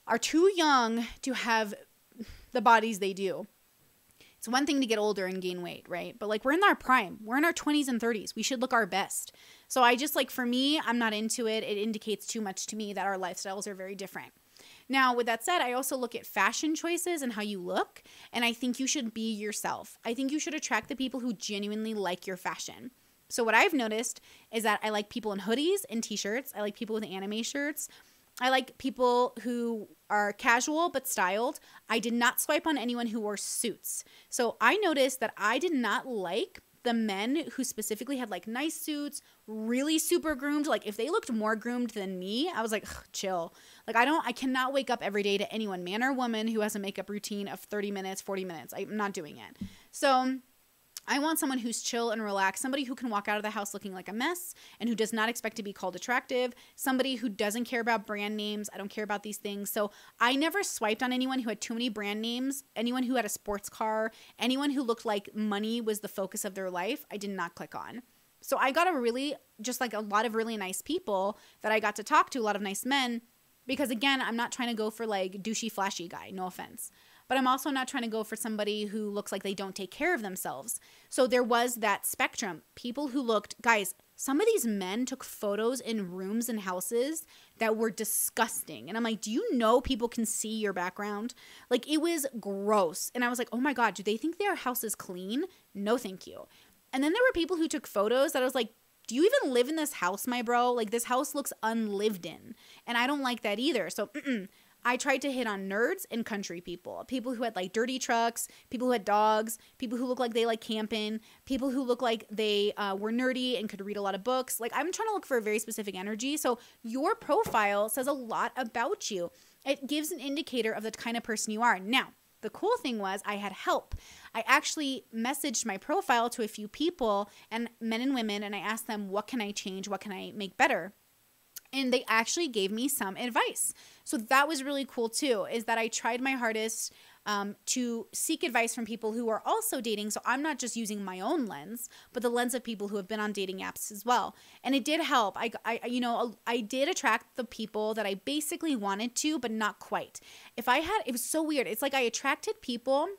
are too young to have the bodies they do. It's one thing to get older and gain weight, right? But like we're in our prime. We're in our twenties and thirties. We should look our best. So I just like, for me, I'm not into it. It indicates too much to me that our lifestyles are very different. Now, with that said, I also look at fashion choices and how you look, and I think you should be yourself. I think you should attract the people who genuinely like your fashion. So what I've noticed is that I like people in hoodies and t-shirts. I like people with anime shirts. I like people who are casual but styled. I did not swipe on anyone who wore suits. So I noticed that I did not like the men who specifically had like nice suits, really super groomed. Like if they looked more groomed than me, I was like, chill. Like I don't, I cannot wake up every day to anyone, man or woman, who has a makeup routine of thirty minutes, forty minutes. I'm not doing it. So I want someone who's chill and relaxed, somebody who can walk out of the house looking like a mess and who does not expect to be called attractive, somebody who doesn't care about brand names. I don't care about these things. So I never swiped on anyone who had too many brand names, anyone who had a sports car, anyone who looked like money was the focus of their life. I did not click on. So I got a really, just like a lot of really nice people that I got to talk to, a lot of nice men, because again, I'm not trying to go for like douchey, flashy guy, no offense. But I'm also not trying to go for somebody who looks like they don't take care of themselves. So there was that spectrum. People who looked, guys, some of these men took photos in rooms and houses that were disgusting. And I'm like, do you know people can see your background? Like it was gross. And I was like, oh my God, do they think their house is clean? No, thank you. And then there were people who took photos that I was like, do you even live in this house, my bro? Like this house looks unlived in. And I don't like that either. So mm-mm. I tried to hit on nerds and country people, people who had like dirty trucks, people who had dogs, people who look like they like camping, people who look like they uh, were nerdy and could read a lot of books. Like I'm trying to look for a very specific energy. So your profile says a lot about you. It gives an indicator of the kind of person you are. Now, the cool thing was I had help. I actually messaged my profile to a few people, and men and women, and I asked them, what can I change? What can I make better? And they actually gave me some advice. So that was really cool too, is that I tried my hardest um, to seek advice from people who are also dating. So I'm not just using my own lens, but the lens of people who have been on dating apps as well. And it did help. I, I you know, I did attract the people that I basically wanted to, but not quite. If I had, it was so weird. It's like I attracted people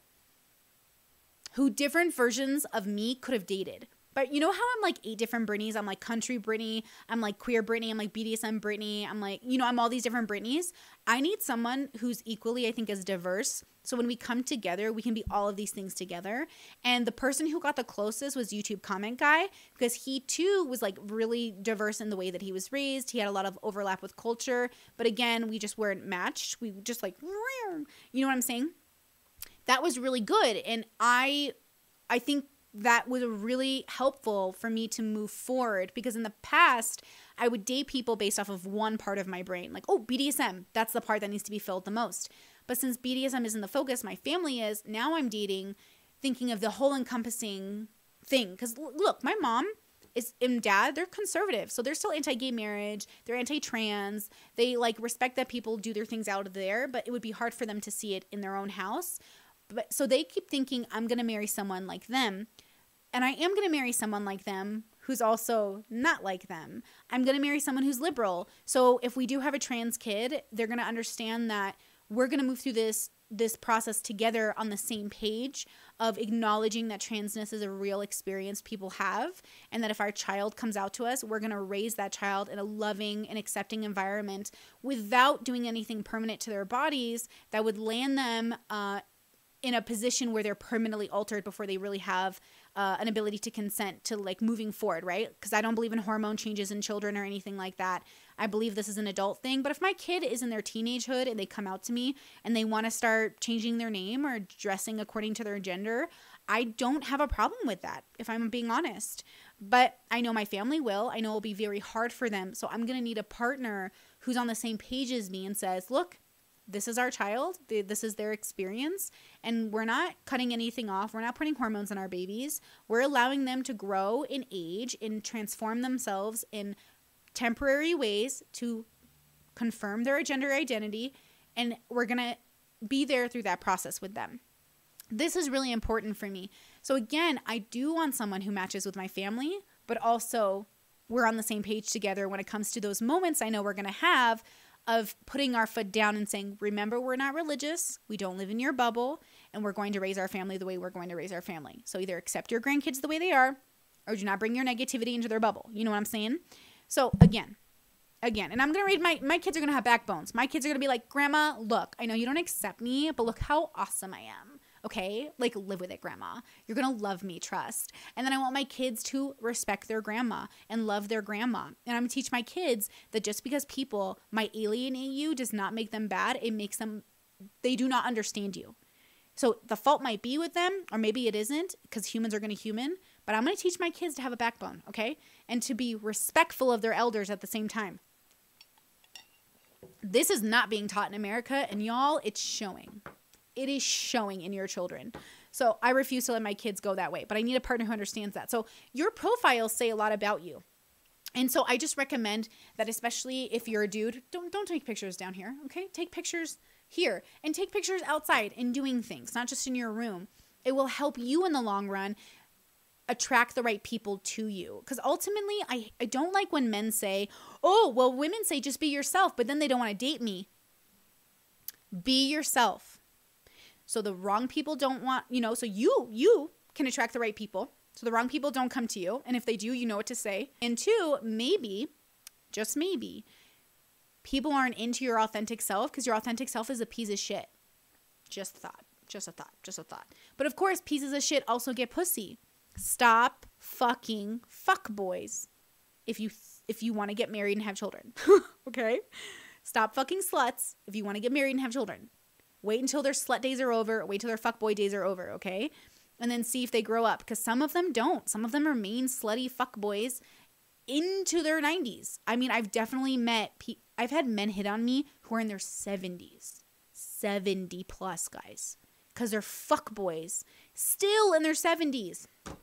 who different versions of me could have dated. But you know how I'm like eight different Brittnys? I'm like country Brittany. I'm like queer Brittany. I'm like B D S M Brittany. I'm like, you know, I'm all these different Brittnys. I need someone who's equally, I think, as diverse. So when we come together, we can be all of these things together. And the person who got the closest was YouTube comment guy, because he too was like really diverse in the way that he was raised. He had a lot of overlap with culture. But again, we just weren't matched. We just like, you know what I'm saying? That was really good. And I, I think that was really helpful for me to move forward, because in the past I would date people based off of one part of my brain, like, oh, B D S M, that's the part that needs to be filled the most. But since B D S M isn't the focus, my family is, now I'm dating thinking of the whole encompassing thing. Because look, my mom is and dad, they're conservative, so they're still anti-gay marriage, they're anti-trans, they like respect that people do their things out of there, but it would be hard for them to see it in their own house. But so they keep thinking I'm going to marry someone like them. And I am going to marry someone like them who's also not like them. I'm going to marry someone who's liberal. So if we do have a trans kid, they're going to understand that we're going to move through this this process together on the same page of acknowledging that transness is a real experience people have, and that if our child comes out to us, we're going to raise that child in a loving and accepting environment without doing anything permanent to their bodies that would land them uh, in a position where they're permanently altered before they really have uh, an ability to consent to like moving forward, right? Because I don't believe in hormone changes in children or anything like that. I believe this is an adult thing. But if my kid is in their teenagehood and they come out to me and they want to start changing their name or dressing according to their gender, I don't have a problem with that, if I'm being honest. But I know my family will. I know it'll be very hard for them. So I'm going to need a partner who's on the same page as me and says, look, this is our child, this is their experience, and we're not cutting anything off. We're not putting hormones in our babies. We're allowing them to grow in age and transform themselves in temporary ways to confirm their gender identity, and we're going to be there through that process with them. This is really important for me. So again, I do want someone who matches with my family, but also we're on the same page together when it comes to those moments I know we're going to have of putting our foot down and saying, remember, we're not religious. We don't live in your bubble, and we're going to raise our family the way we're going to raise our family. So either accept your grandkids the way they are, or do not bring your negativity into their bubble. You know what I'm saying? So again, again, and I'm going to read my, my kids are going to have backbones. My kids are going to be like, Grandma, look, I know you don't accept me, but look how awesome I am. Okay? Like, live with it, Grandma. You're going to love me, trust. And then I want my kids to respect their grandma and love their grandma. And I'm going to teach my kids that just because people might alienate you does not make them bad. It makes them, they do not understand you. So the fault might be with them, or maybe it isn't, because humans are going to human. But I'm going to teach my kids to have a backbone, okay? And to be respectful of their elders at the same time. This is not being taught in America, and y'all, it's showing. It is showing in your children. So I refuse to let my kids go that way, but I need a partner who understands that. So your profiles say a lot about you. And so I just recommend that, especially if you're a dude, don't don't take pictures down here, okay? Take pictures here and take pictures outside and doing things, not just in your room. It will help you in the long run attract the right people to you. Because ultimately, I, I don't like when men say, oh, well, women say just be yourself, but then they don't want to date me. Be yourself. So the wrong people don't want, you know, so you, you can attract the right people. So the wrong people don't come to you. And if they do, you know what to say. And two, maybe, just maybe, people aren't into your authentic self because your authentic self is a piece of shit. Just a thought, just a thought, just a thought. But of course, pieces of shit also get pussy. Stop fucking fuckboys if you, if you want to get married and have children. Okay? Stop fucking sluts if you want to get married and have children. Wait until their slut days are over. Wait till their fuckboy days are over, okay? And then see if they grow up. Because some of them don't. Some of them remain slutty fuckboys into their nineties. I mean, I've definitely met... Pe- I've had men hit on me who are in their seventies. seventy plus, guys. Because they're fuckboys. Still in their seventies.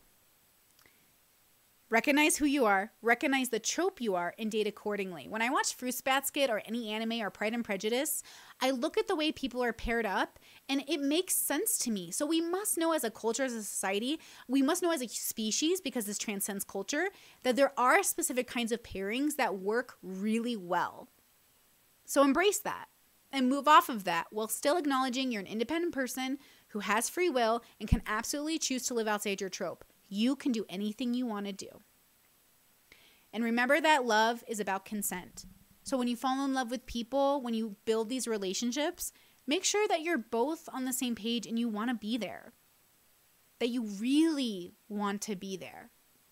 Recognize who you are, recognize the trope you are, and date accordingly. When I watch Fruits Basket or any anime or Pride and Prejudice, I look at the way people are paired up, and it makes sense to me. So we must know as a culture, as a society, we must know as a species, because this transcends culture, that there are specific kinds of pairings that work really well. So embrace that and move off of that while still acknowledging you're an independent person who has free will and can absolutely choose to live outside your trope. You can do anything you want to do. And remember that love is about consent. So when you fall in love with people, when you build these relationships, make sure that you're both on the same page and you want to be there. That you really want to be there.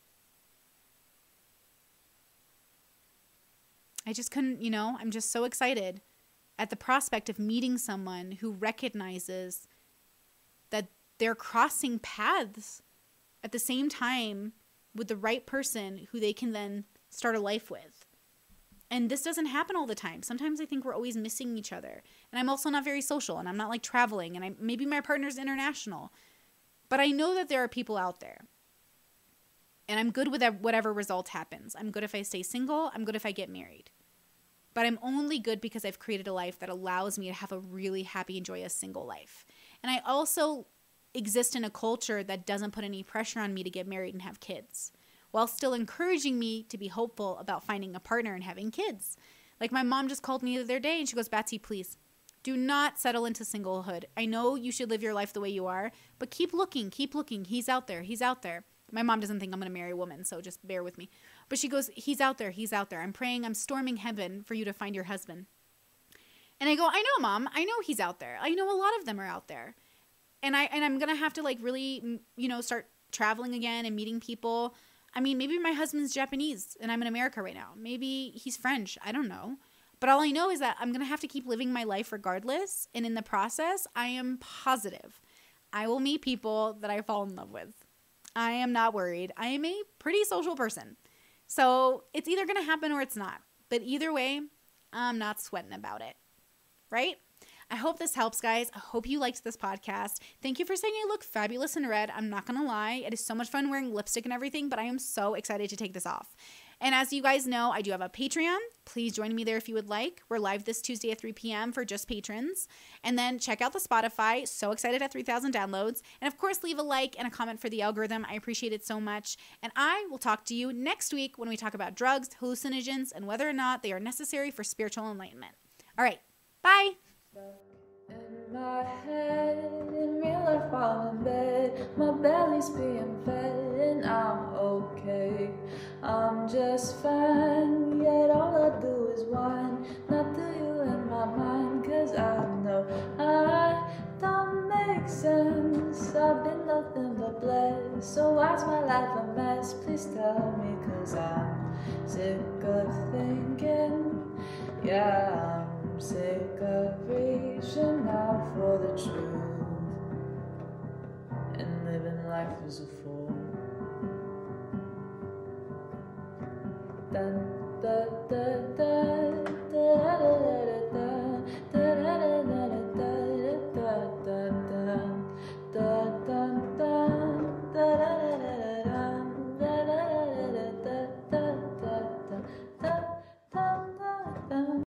I just couldn't, you know, I'm just so excited at the prospect of meeting someone who recognizes that they're crossing paths at the same time with the right person who they can then start a life with. And this doesn't happen all the time. Sometimes I think we're always missing each other. And I'm also not very social, and I'm not like traveling, and I maybe my partner's international. But I know that there are people out there. And I'm good with whatever result happens. I'm good if I stay single. I'm good if I get married. But I'm only good because I've created a life that allows me to have a really happy and joyous single life. And I also exist in a culture that doesn't put any pressure on me to get married and have kids, while still encouraging me to be hopeful about finding a partner and having kids. Like my mom just called me the other day and she goes, Batsy, please do not settle into singlehood. I know you should live your life the way you are, but keep looking, keep looking. He's out there. He's out there. My mom doesn't think I'm going to marry a woman, so just bear with me. But she goes, he's out there. He's out there. I'm praying. I'm storming heaven for you to find your husband. And I go, I know, Mom. I know he's out there. I know a lot of them are out there. And, I, and I'm going to have to like really, you know, start traveling again and meeting people. I mean, maybe my husband's Japanese and I'm in America right now. Maybe he's French. I don't know. But all I know is that I'm going to have to keep living my life regardless. And in the process, I am positive I will meet people that I fall in love with. I am not worried. I am a pretty social person. So it's either going to happen or it's not. But either way, I'm not sweating about it. Right? I hope this helps, guys. I hope you liked this podcast. Thank you for saying I look fabulous in red. I'm not going to lie. It is so much fun wearing lipstick and everything, but I am so excited to take this off. And as you guys know, I do have a Patreon. Please join me there if you would like. We're live this Tuesday at three p.m. for just patrons. And then check out the Spotify. So excited at three thousand downloads. And of course, leave a like and a comment for the algorithm. I appreciate it so much. And I will talk to you next week when we talk about drugs, hallucinogens, and whether or not they are necessary for spiritual enlightenment. All right. Bye. In my head, in real life I'm in bed, my belly's being fed and I'm okay. I'm just fine, yet all I do is whine, not to you in my mind, cause I know I don't make sense. I've been nothing but blessed, so why's my life a mess? Please tell me, cause I'm sick of thinking, yeah, I'm sick of reaching out for the truth and living life as a fool.